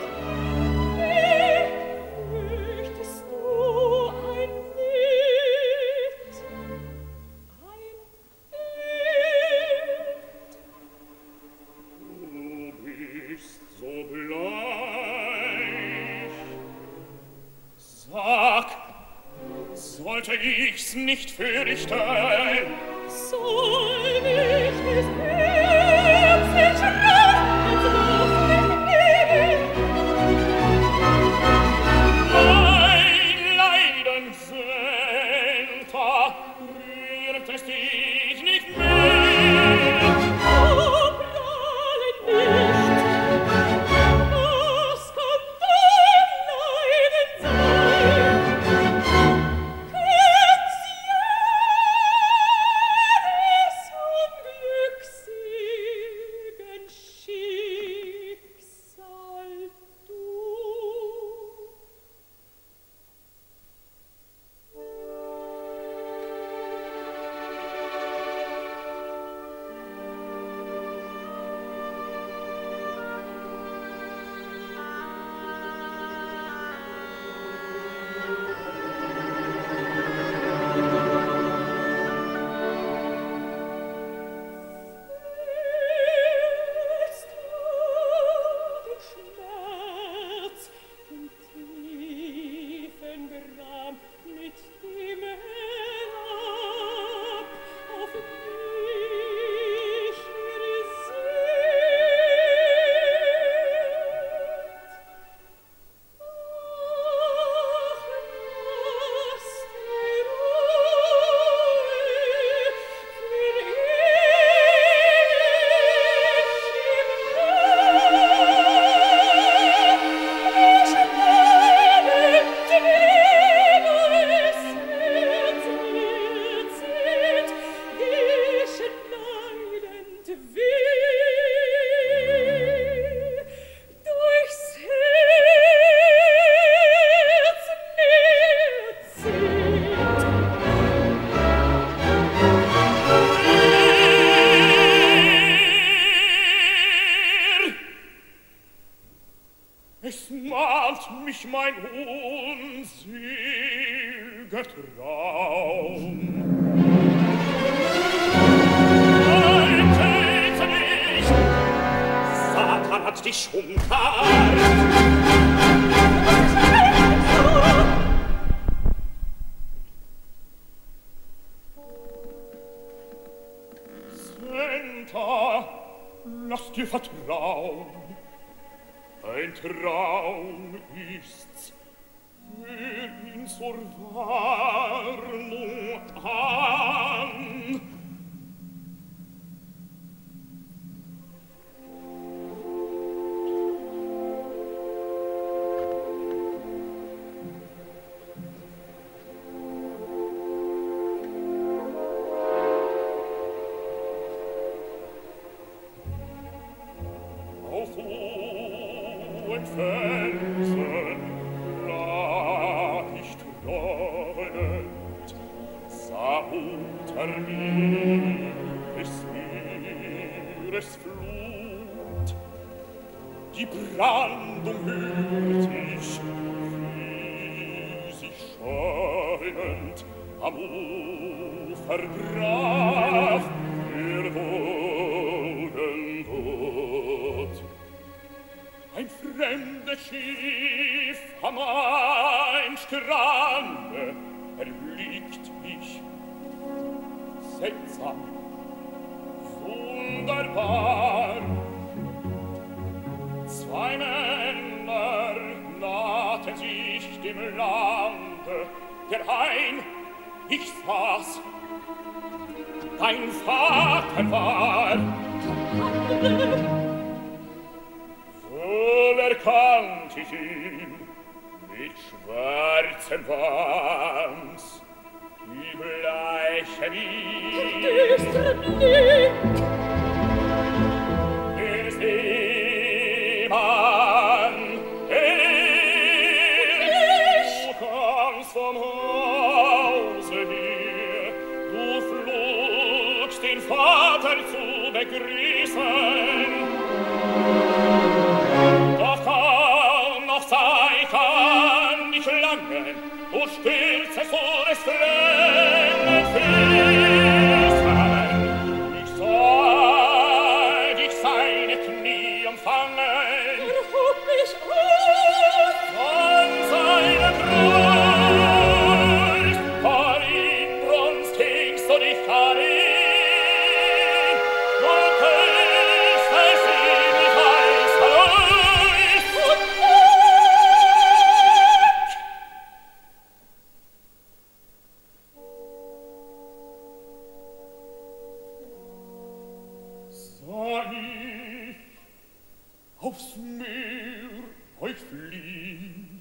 wie fürchtest du ein Lied, ein Bild? Du bist so bleich. Sag, sollte ich's nicht fürchten? Soll mich des Herzens Schrecken noch nicht Mein Leiden Senta, rührt es dich nicht mehr? Oh, prahle nicht! Was kann dein Leiden sein? Kennst jenes Unglück warnt mich mein unselger Traum. Nein, töte dich! Satan hat dich umkarrt. Senta, lass dir vertrauen. Ein Traum ist's, hör ihn zur Warnung an. Auf hohen Felsen lag ich träumend, sah unter mir des Meeres Flut. Die Brandung hört ich, wie sie schäumend am Ufer brach, ihr Wohnenbot. Ein fremdes Schiff am Einstrande erblickt ich. Seltsam, wunderbar. Zwei Männer nahten sich dem Lande, der ein, ich sah's, dein Vater war. Wohl erkannt ich ihn mit schwarzen Wams, die bleiche wie düster Blick. der Seemann, er, du kamst vom Hause her, du flogst den Vater zu begrüßen. Doch kaum noch Zeit kann ich langen, du stürzest vor des fremden Füßen. Ich sah dich seine Knie umfangen, Er hob mich auf. von seiner Brust, vor Inbrunst hingst du dich an ihn, du küsstest ihn mit heißer Lust. Und sah ich aufs Meer euch fliehen.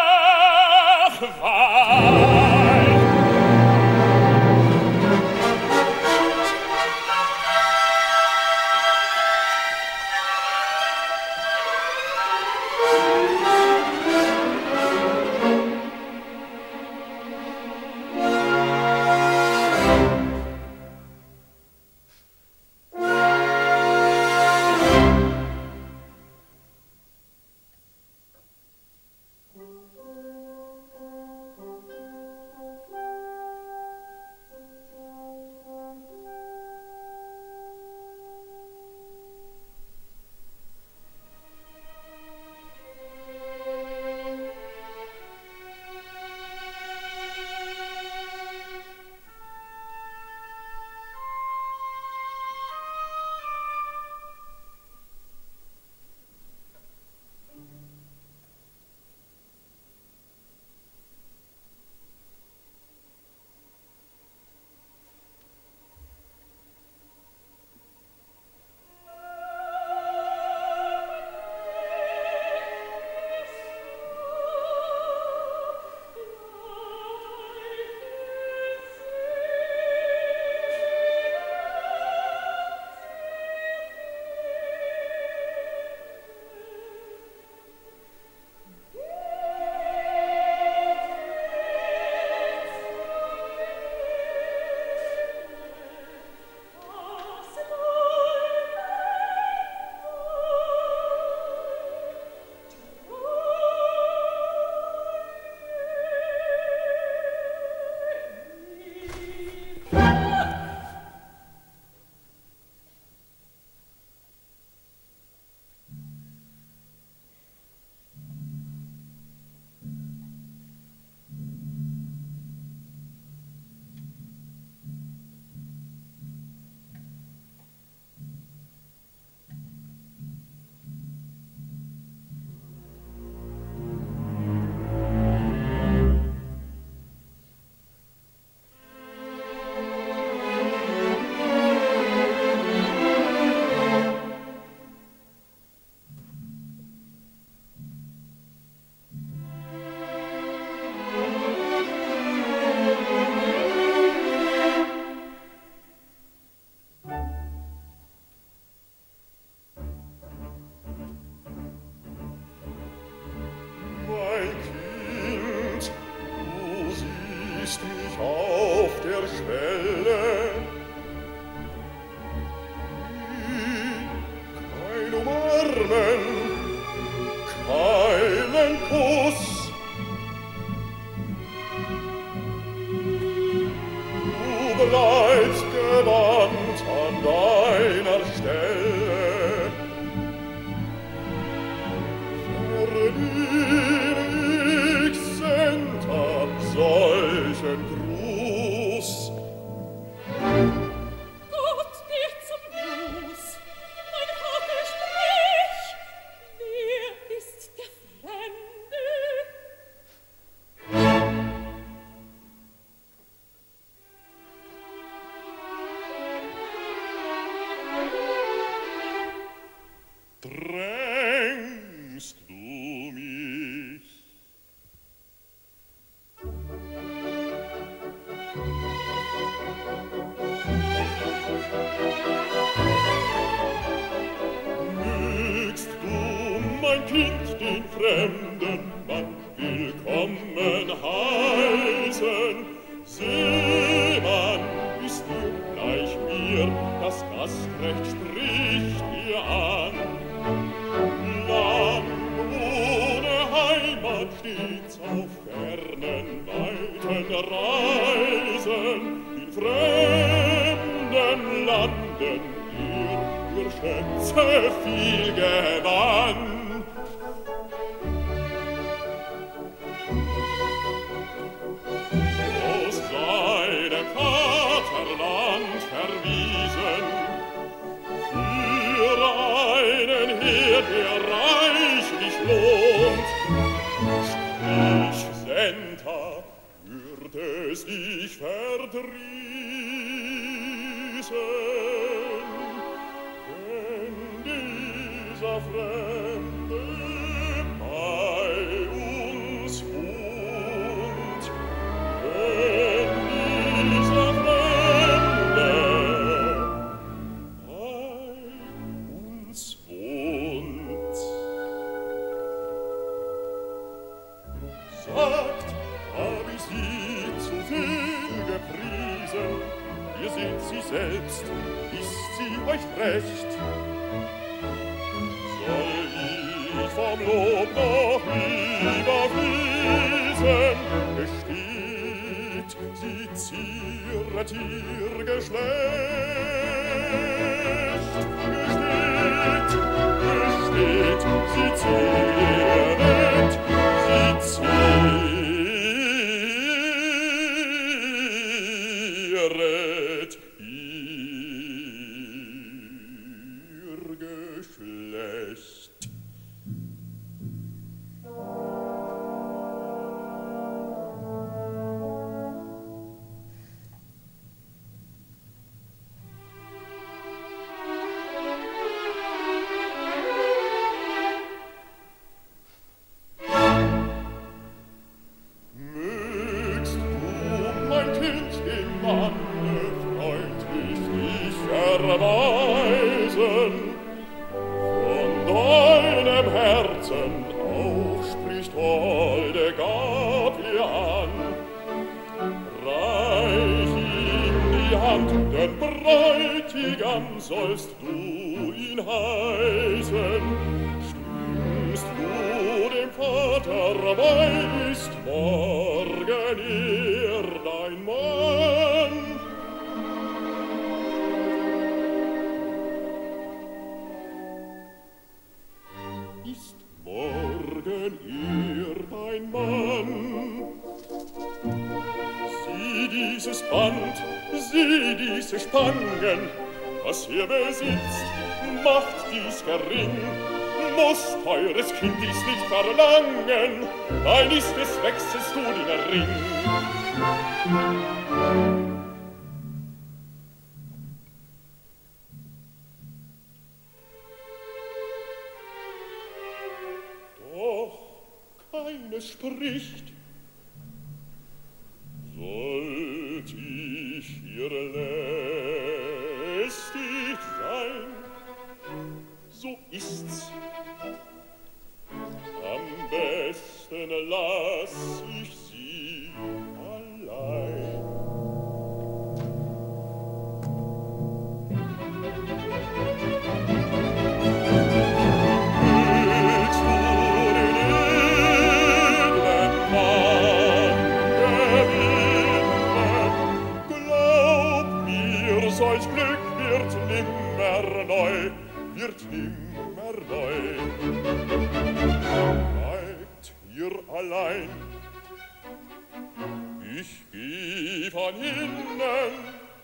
Sprach mein Kind, den fremden Mann willkommen heißen. Seemann, bist du gleich mir, das Gastrecht spricht dir an. Land ohne Heimat stets auf fernen, weiten Reisen, in fremden Landen ihr für Schätze viel gewann. Aus seinem Vaterland verwiesen, für einen Herd, der reichlich lohnt, sprich, Senta, würde sich verdrießen, wenn dieser Fremde bei uns wohnt, wenn dieser Fremde bei uns wohnt. Sagt, hab ich sie zu viel gepriesen, ihr seht sie selbst, ist sie euch recht. Soll ich vom Lob noch überwiesen, besteht, sie zieret ihr Geschlecht. Besteht, besteht, sie zieret, sie zieret ihr Geschlecht. Mögst du, mein Kind, dem Manne freundlich dich erweisen, von deinem Herzen auch spricht holde Gab ihr an. Reich ihm die Hand, denn Bräutigam sollst du ihn heißen. Stimmst du dem Vater bei, ist morgen er dein Mann. Ist morgen er dein Mann. Sieh dieses Band, sieh diese Spangen, was ihr besitzt, macht dies gering. Muss teures Kind dies nicht verlangen, dein ist es, wechselst du den Ring. Doch keines spricht. Sollt ich ihr lästig sein, so ist's. Am besten lass ich sie allein. Willst du den edlen Mann gewinnen? Glaub mir, solch Glück wird nimmer neu, wird nimmer neu. Bleibt ihr allein, ich geh von hinnen,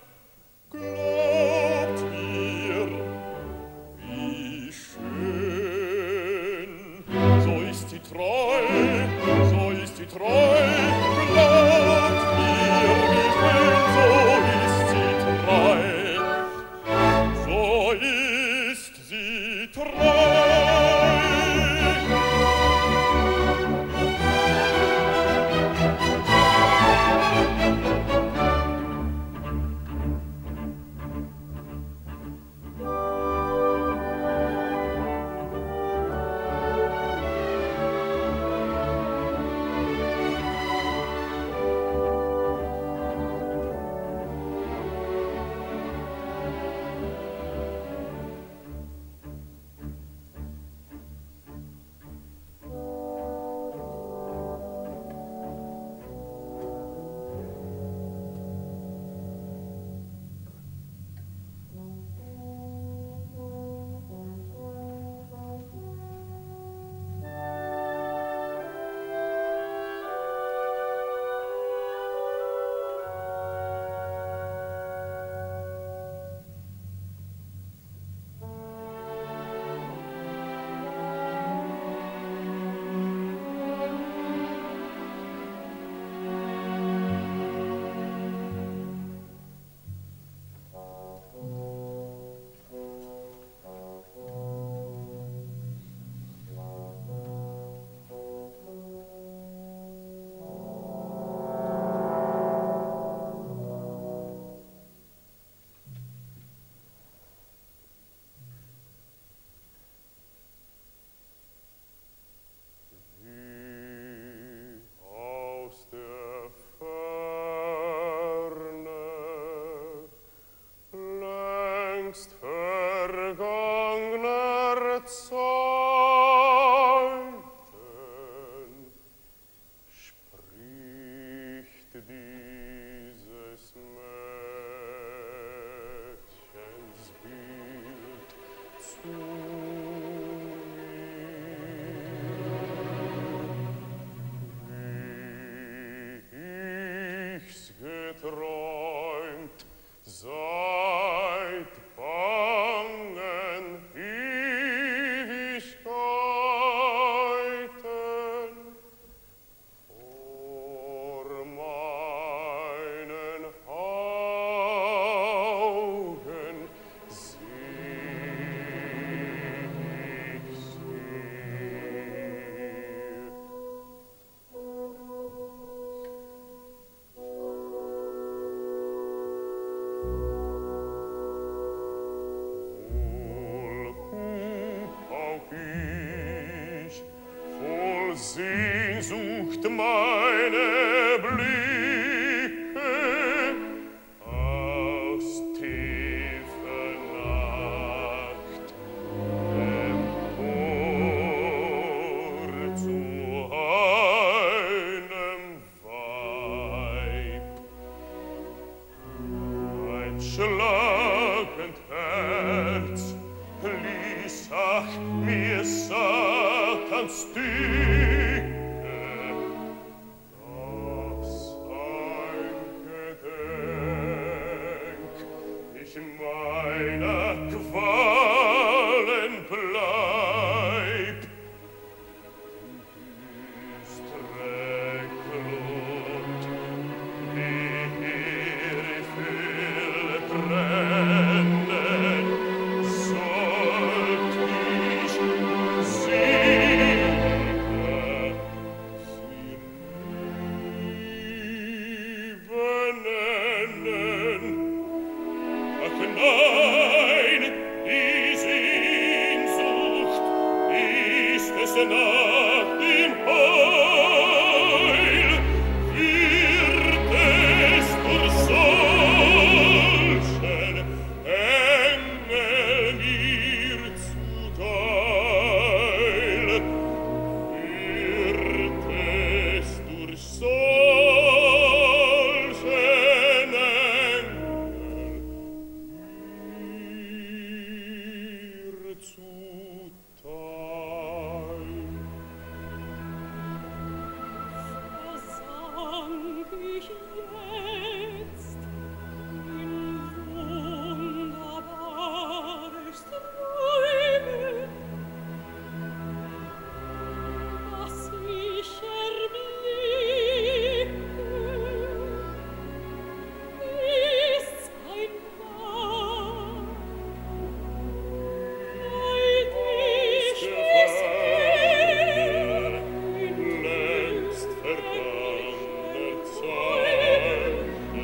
glaubt mir, wie schön. So ist sie treu, so ist sie treu, glaubt mir, wie schön, so ist sie treu, so ist sie treu. Sehnsucht meine Blicke aus tiefer Nacht empor zu einem Weib. Ein schlagend Herz ließ ach mir Satans Stücke, das ein Gedenk ich meiner Qualen bleib. Düstere Glut, die hier viel brennen, sollt ich sie nein, die Sehnsucht ist es nach dem Heil, wird es durch solchen Engel mir zuteil, wird es durch solchen Engel Versank ich jetzt in wunderbares Träumen, was ich erblicke, ist's ein Wahr, weil dich bisher längst vergangene Zeiten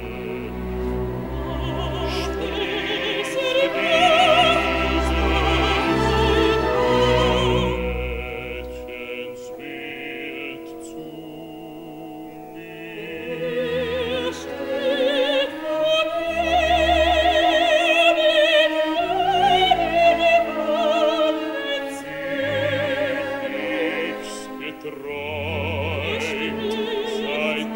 sprichst du Mädchens Bild zu mir. steht vor mir mit meinem Ich's geträumt seit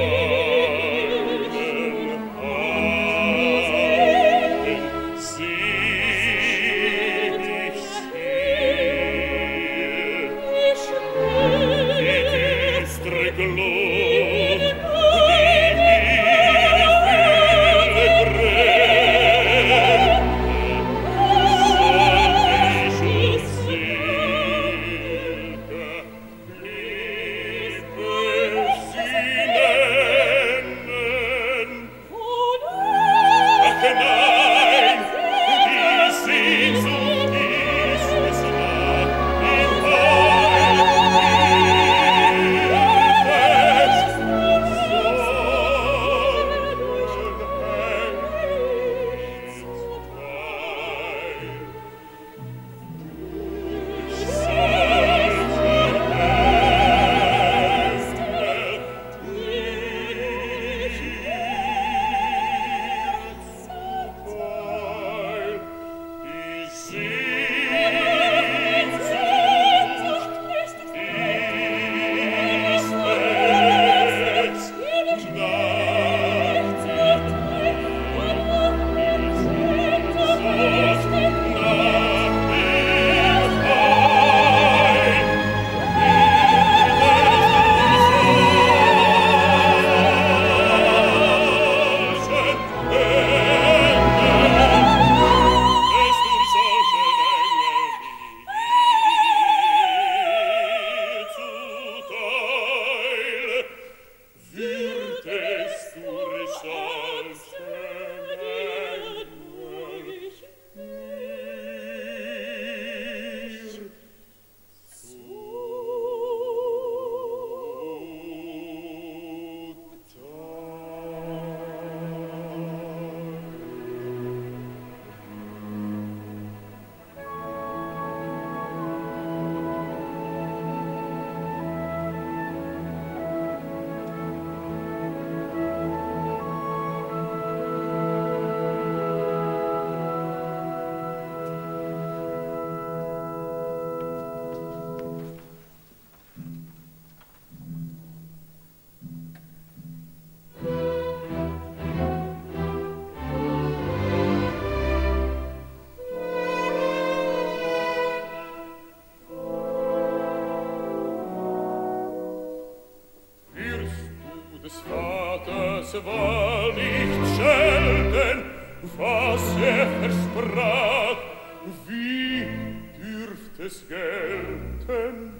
See es war nicht selten, was er versprach. Wie dürft es gelten?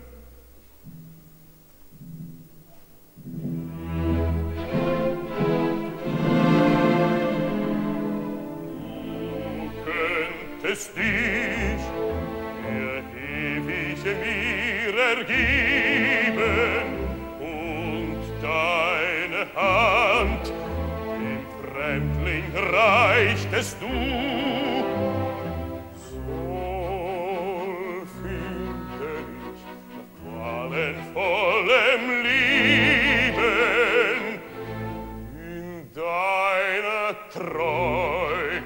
Es dich für ewig mir ergeben und deine Hand dem Fremdling reichtest du. So finde ich nach qualenvollem Lieben in deiner Treu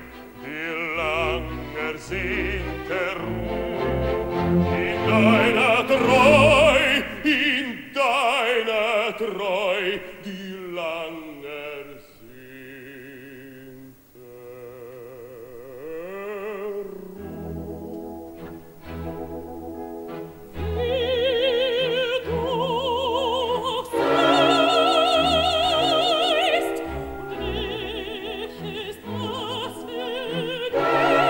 sind der Ruh in deiner Treu, in deiner Treu, die langer sind der Ruh. Wie du seist, welches das Vergehen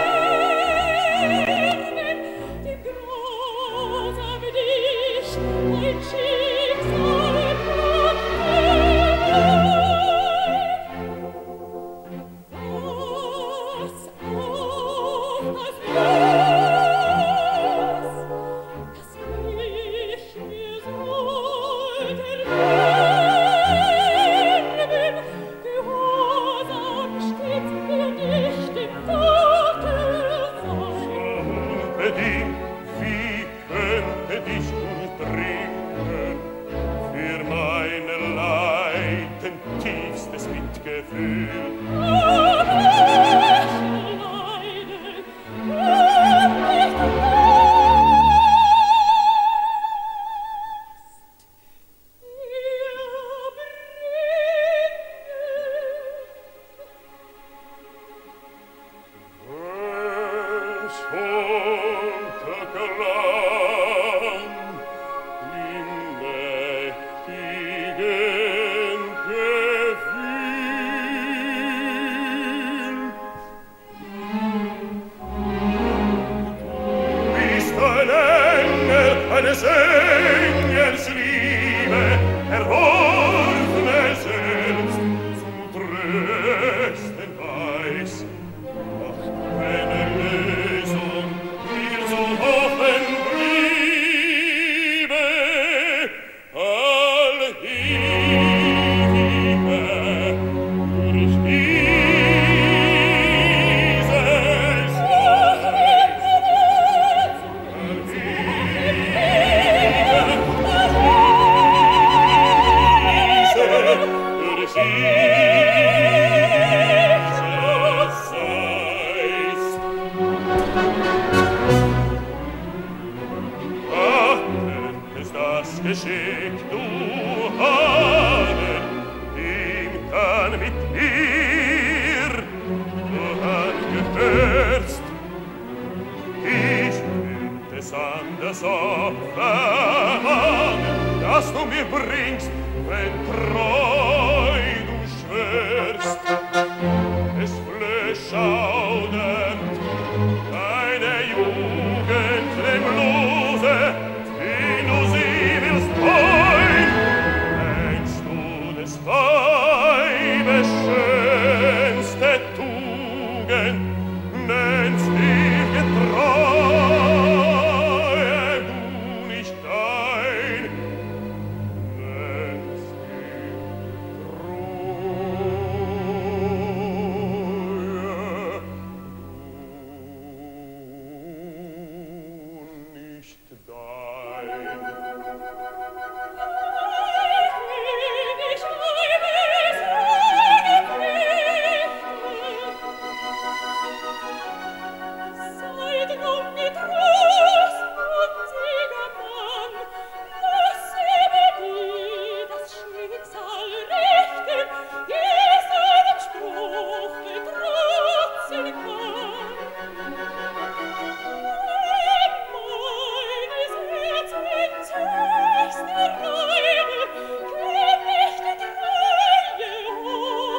Thank you.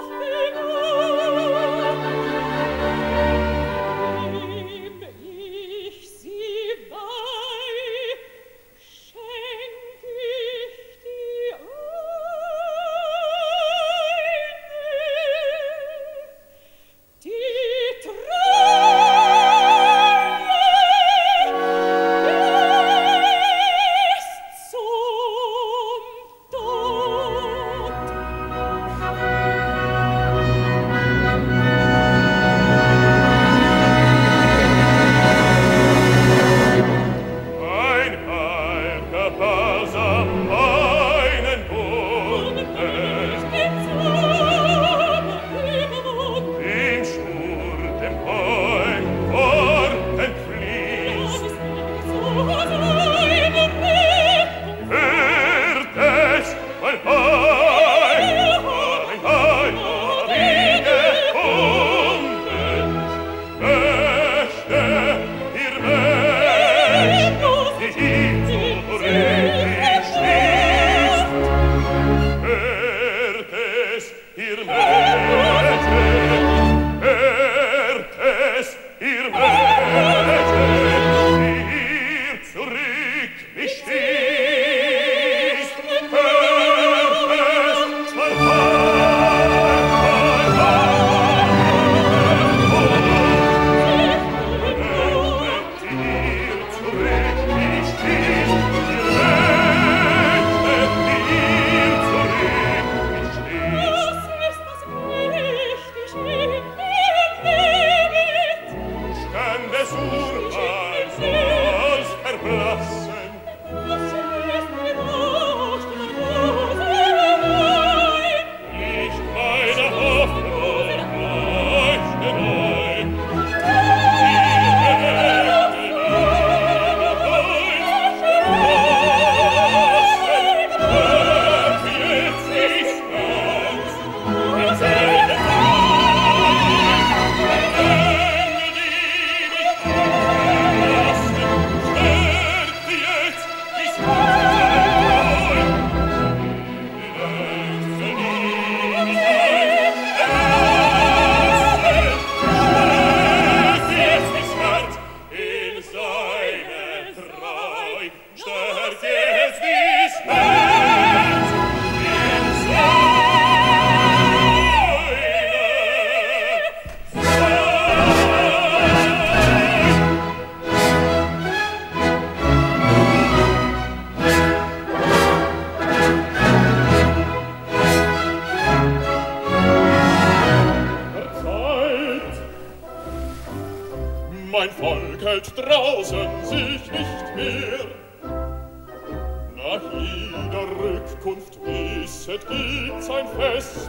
mein Volk hält draußen sich nicht mehr. Nach jeder Rückkunft wisset gibt's ein Fest,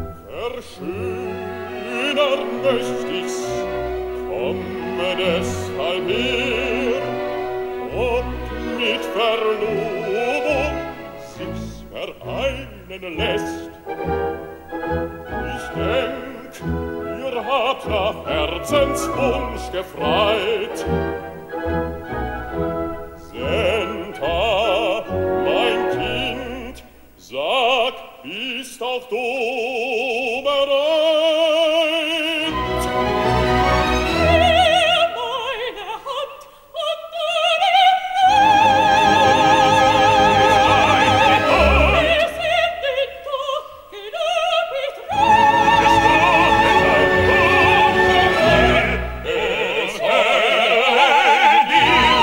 verschönern möcht ich's, komme deshalb her, ob mit Verlobung sich's vereinen lässt. Ich denk, ihr habt nach Herzenswunsch gefreit. Senta, mein Kind, sag, bist auch du bereit? Nimm meine Hand und deine Hand. Wir sind nicht doch genug mit Es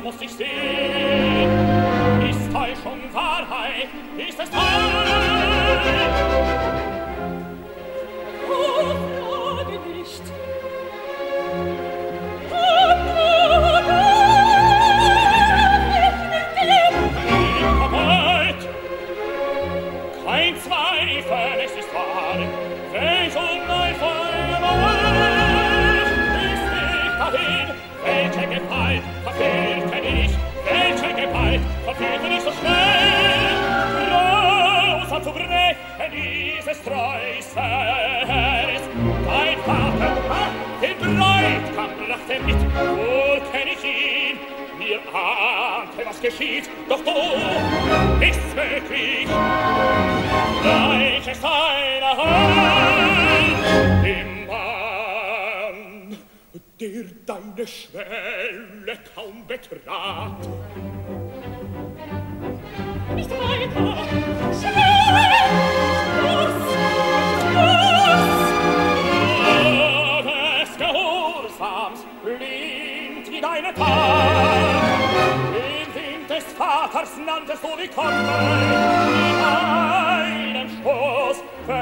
muss ich sehen. Ist Täuschung Wahrheit? Ist es Teil? Oh, frage nicht. Kein Zweifel, es ist wahr, welch unheilvolle Macht ist nicht dahin, welche Gewalt verfehlte ich, welche Gewalt verfehlte ich so schnell, grausam zu brechen dieses treus Herz. Dein Vater, den Bräutigam brachte mit, wohl kenn ich ihn, mir ahnte, was geschieht, doch du bist wirklich gleich ist deine Hand im Mann, der deine Schwelle kaum betrat. Nicht weiter! Schnell! Los! Los! Des Gehorsams blind wie deine Tat, den Wind des Vaters nanntest du wie Komme, in einem Stoß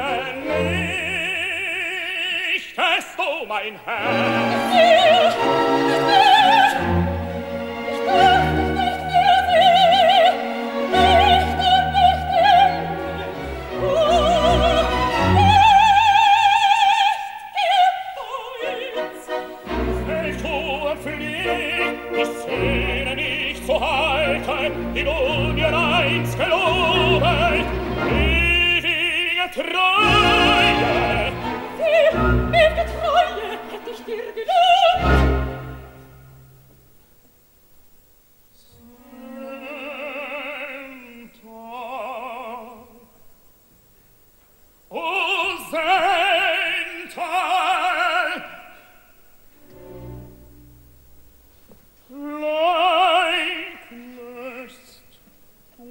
vernichtest du mein Herz. Nicht mehr! Nicht mehr! Nicht mehr! Nicht und nicht mehr! Oh, Welch hohe Pflicht, die Szene nicht zu halten, die du mir einst gelobet, ewige Treue. wie ewige Treue hätt ich dir gelobt! Senta, oh Senta, leugnest du.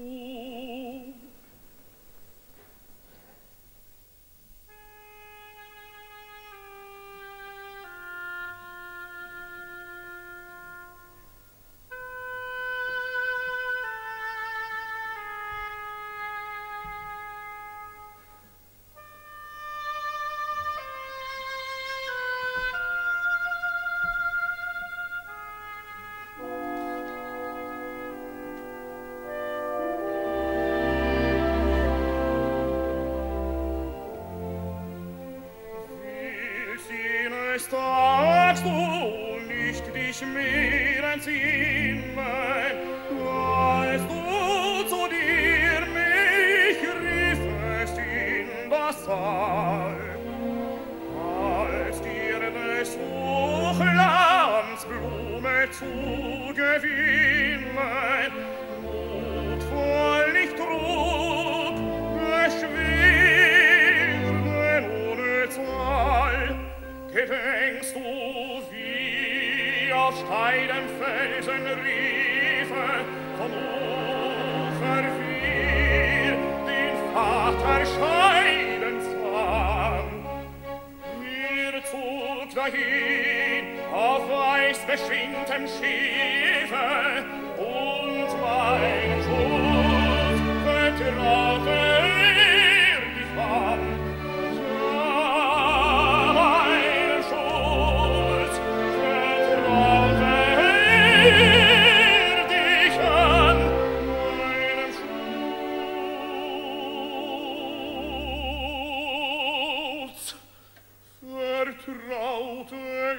Sagst du nicht dich mir entsinnen, als du zu dir mich riefest in das Saal, als dir des Hochlands Blume zu gewinnen, mutvoll ich trug, beschwerden ohne Zahl. Gedenkst du, wie auf steilen Felsen riefe, vom Ufer wir den Vater scheiden zwang? Wir zog dahin auf weiß beschwingtem Schiffe und meinen Schutz vertraute er dich an. Vertraute er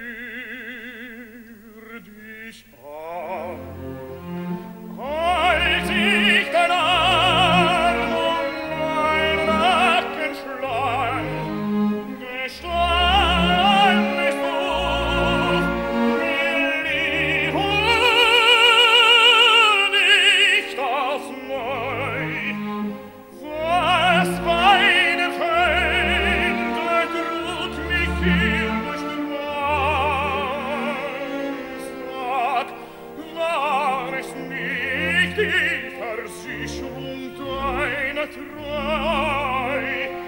dich an. Als ich dein Arm um meinen Nacken schlang, gestandest du mir lieb und nicht aufs Neu. Was meine Hände trug mich hier durch den Sag, war es nicht die Versicherung deiner Treu?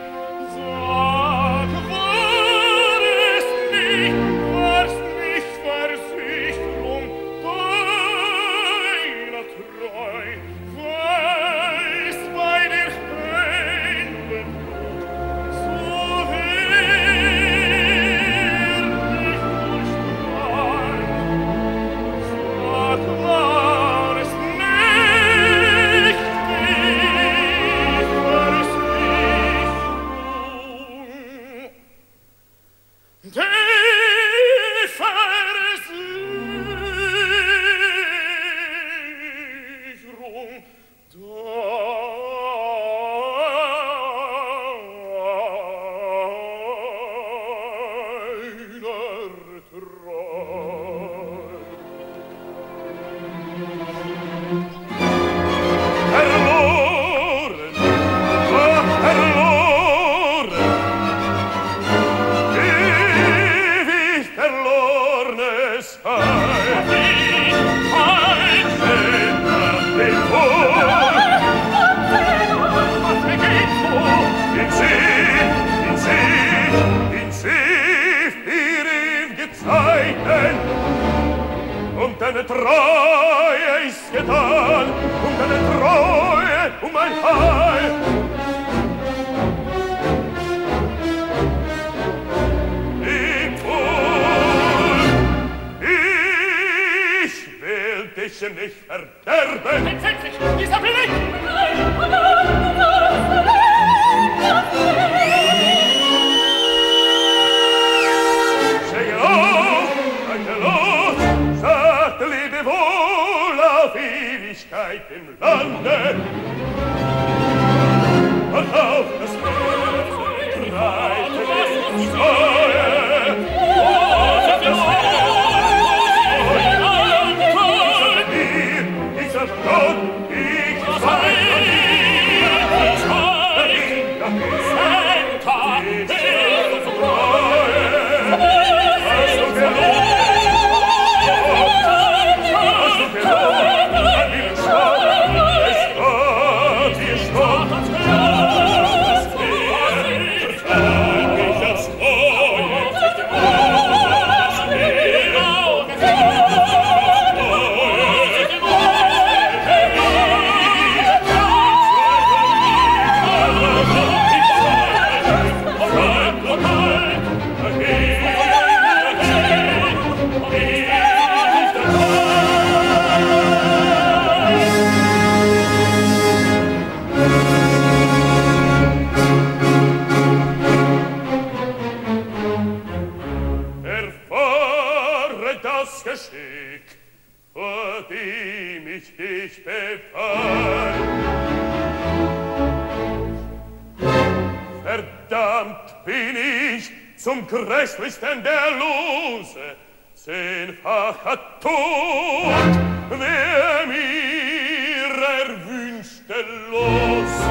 Sag, war es nicht, war's nicht Versicherung deiner Mädchen nicht verderben. Entsetzlich, dieser Blick! Schäge auf, danke los, sagt Lebewohl auf Ewigkeit im Lande. Und auf das Meer reitet ins Neue. Und auf das Meer ich sag Gott, ich sei ich sei Senta, ich so freue. Hast du gelobt? Hast du gelobt? An dem Schau es Gott, ihr Spott das Meer vertrag ich das Treue. Das Meer Geschick, vor dem ich dich befahl. Verdammt bin ich zum grässlichsten der Lose, zehnfacher Tod, wer mir erwünschte Lust.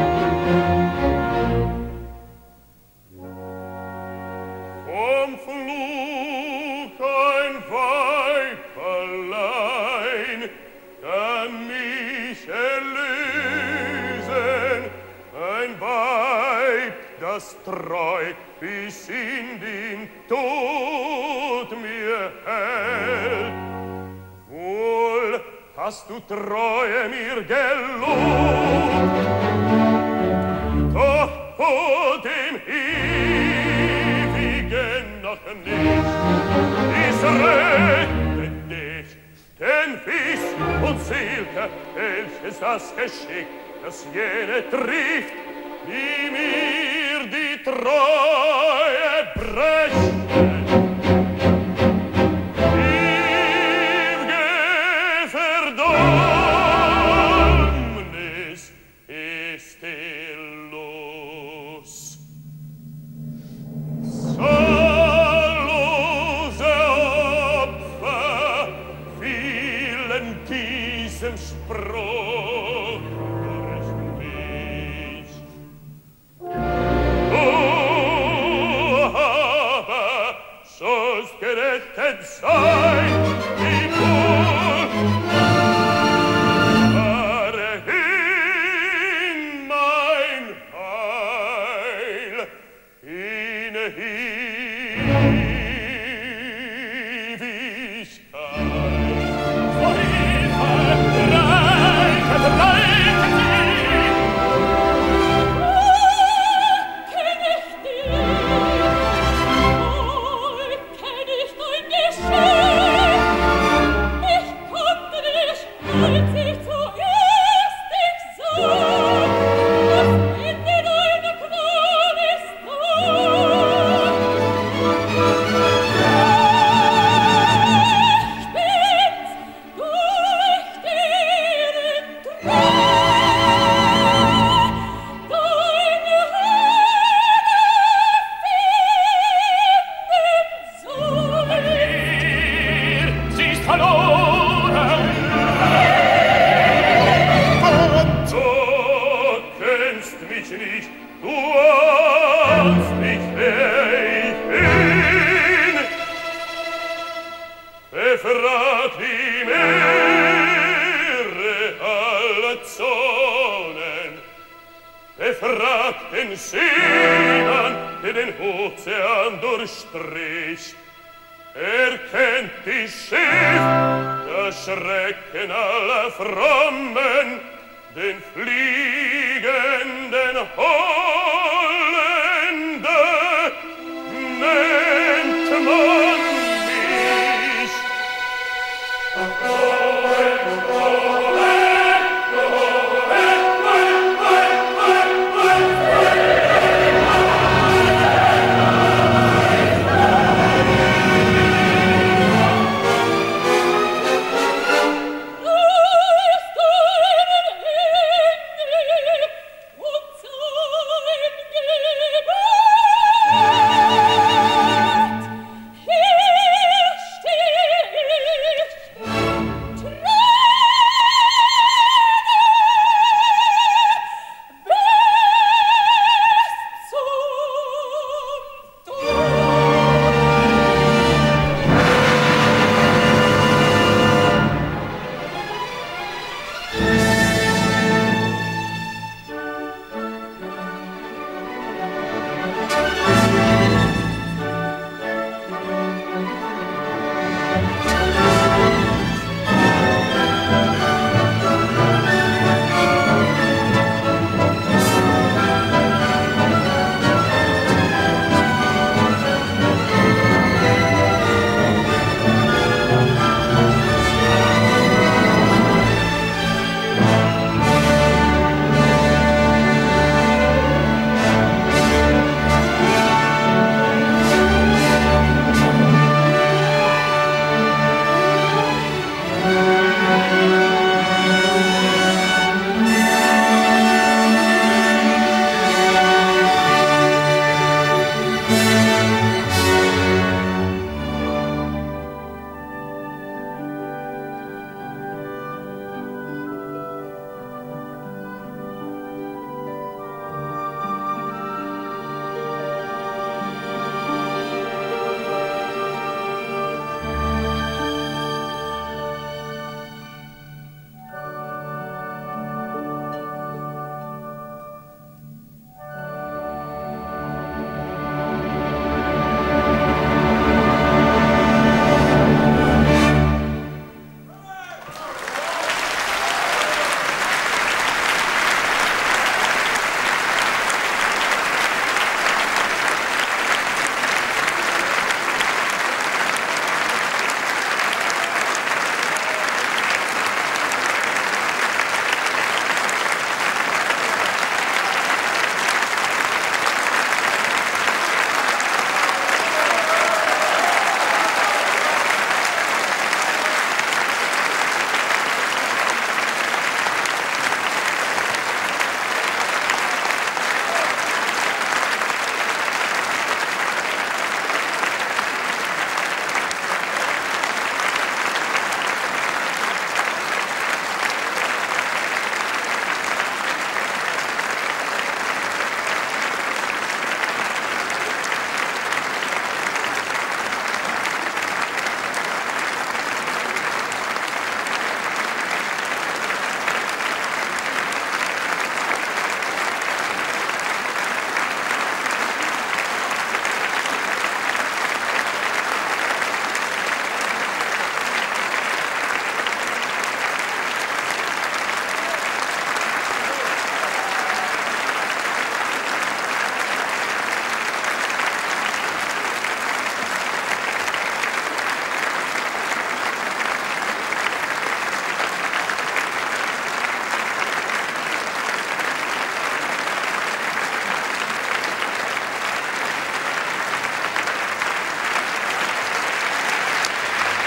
Vom Fluch ein Weib allein kann mich erlösen, ein Weib, das treu bis in den Tod mir hält. Wohl hast du Treue mir gelobt, doch vor dem Ewigen noch nicht. Dies rettet dich, denn Wiss und Silke, welches das Geschick, das jene trifft, die mir die Treue brechen. Ew'ge Verdammnis ist ihr Los. Zahllose Opfer fielen diesem Spruch durch mich. Du aber sollst gerettet sein, wie gut. Fahre hin, mein Heil, in nennt man mich. Oh,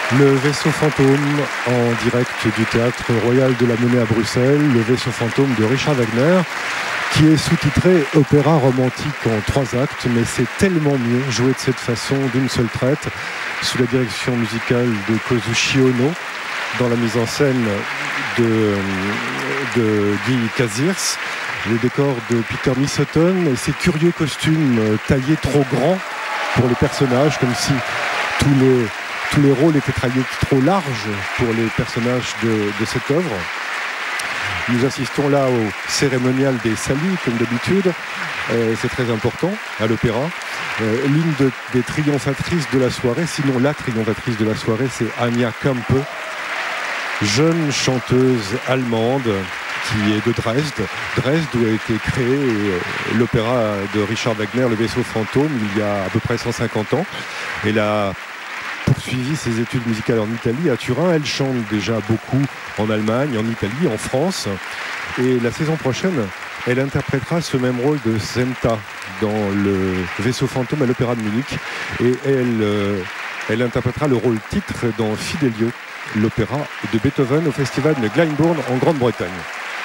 Le vaisseau fantôme en direct du Théâtre Royal de la Monnaie à Bruxelles, le vaisseau fantôme de Richard Wagner, qui est sous-titré opéra romantique en trois actes, mais c'est tellement mieux joué de cette façon, d'une seule traite, sous la direction musicale de Kazushi Ono, dans la mise en scène de, de Guy Kazirs, le décor de Peter Misselton et ses curieux costumes taillés trop grands pour les personnages, comme si tous les Tous les rôles étaient taillés trop larges pour les personnages de, de cette œuvre. Nous assistons là au cérémonial des saluts, comme d'habitude. Euh, c'est très important à l'opéra. Euh, L'une de, des triomphatrices de la soirée, sinon la triomphatrice de la soirée, c'est Anja Kampe, jeune chanteuse allemande qui est de Dresde. Dresde où a été créé euh, l'opéra de Richard Wagner, Le Vaisseau Fantôme, il y a à peu près cent cinquante ans. Elle a poursuivi ses études musicales en Italie, à Turin. Elle chante déjà beaucoup en Allemagne, en Italie, en France. Et la saison prochaine, elle interprétera ce même rôle de Senta dans Le Vaisseau Fantôme à l'Opéra de Munich. Et elle, euh, elle interprétera le rôle titre dans Fidelio, l'opéra de Beethoven au festival de Glyndebourne en Grande-Bretagne.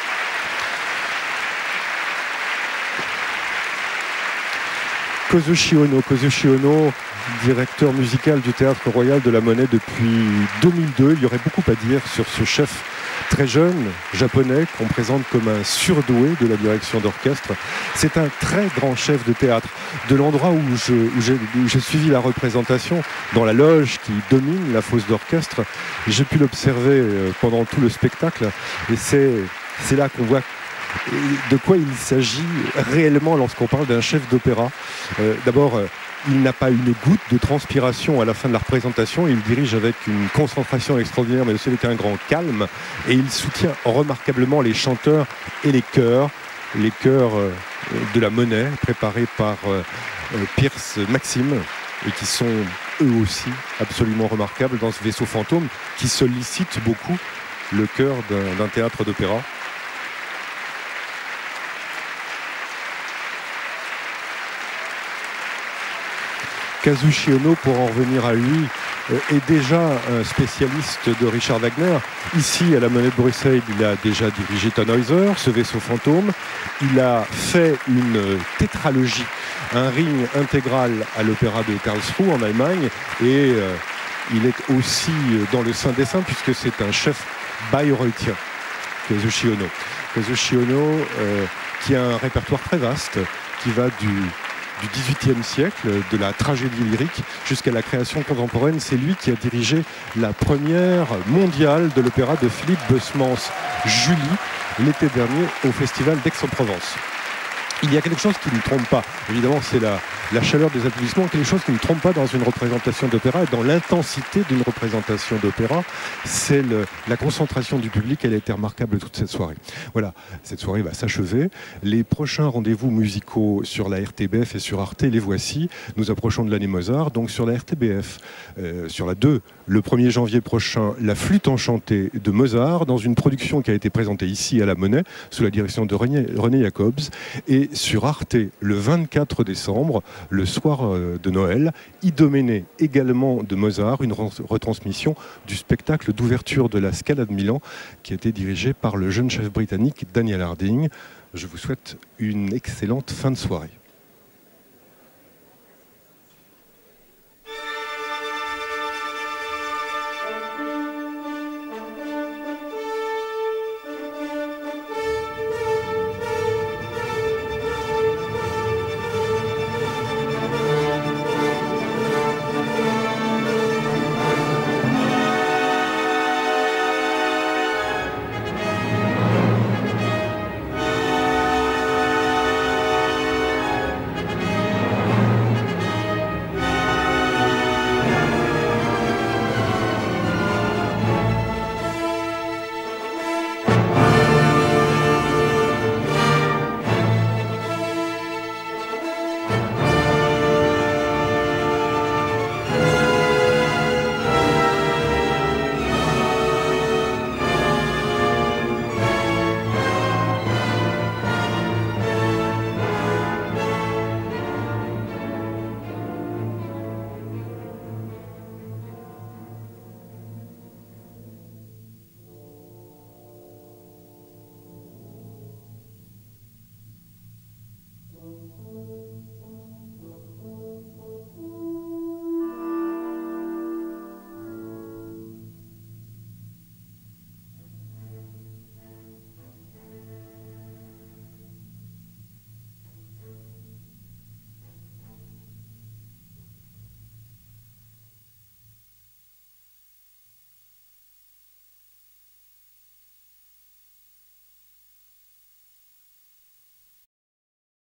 Kazushi Ono, Kazushi Ono, directeur musical du Théâtre Royal de la Monnaie depuis deux mille deux. Il y aurait beaucoup à dire sur ce chef très jeune, japonais, qu'on présente comme un surdoué de la direction d'orchestre. C'est un très grand chef de théâtre. De l'endroit où je, où j'ai, où j'ai suivi la représentation, dans la loge qui domine la fosse d'orchestre, j'ai pu l'observer pendant tout le spectacle. Et c'est, c'est là qu'on voit de quoi il s'agit réellement lorsqu'on parle d'un chef d'opéra. Euh, d'abord, euh, il n'a pas une goutte de transpiration à la fin de la représentation. Il dirige avec une concentration extraordinaire, mais aussi avec un grand calme. Et il soutient remarquablement les chanteurs et les chœurs. Les chœurs euh, de la Monnaie, préparés par euh, Pierce Maxime, et qui sont eux aussi absolument remarquables dans ce vaisseau fantôme, qui sollicite beaucoup le chœur d'un, d'un théâtre d'opéra. Kazushi Ono, pour en revenir à lui, est déjà un spécialiste de Richard Wagner. Ici, à la Monnaie de Bruxelles, il a déjà dirigé Tannhäuser, ce vaisseau fantôme. Il a fait une tétralogie, un ring intégral à l'opéra de Karlsruhe en Allemagne. Et euh, il est aussi dans le Saint des Saints, puisque c'est un chef bayreutien, Kazushi Ono. Kazushi Ono, euh, qui a un répertoire très vaste, qui va du... du dix-huitième siècle, de la tragédie lyrique jusqu'à la création contemporaine. C'est lui qui a dirigé la première mondiale de l'opéra de Philippe Besmans, Julie, l'été dernier au Festival d'Aix-en-Provence. Il y a quelque chose qui ne trompe pas. Évidemment, c'est la, la chaleur des applaudissements, quelque chose qui ne trompe pas dans une représentation d'opéra et dans l'intensité d'une représentation d'opéra. C'est le, la concentration du public. Elle a été remarquable toute cette soirée. Voilà, cette soirée va s'achever. Les prochains rendez-vous musicaux sur la R T B F et sur Arte, les voici. Nous approchons de l'année Mozart. Donc sur la R T B F, euh, sur la deux, le premier janvier prochain, La Flûte enchantée de Mozart, dans une production qui a été présentée ici à la Monnaie, sous la direction de René, René Jacobs. Et sur Arte, le vingt-quatre décembre, le soir de Noël, Idoménée également de Mozart, une retransmission du spectacle d'ouverture de la Scala de Milan, qui a été dirigé par le jeune chef britannique Daniel Harding. Je vous souhaite une excellente fin de soirée.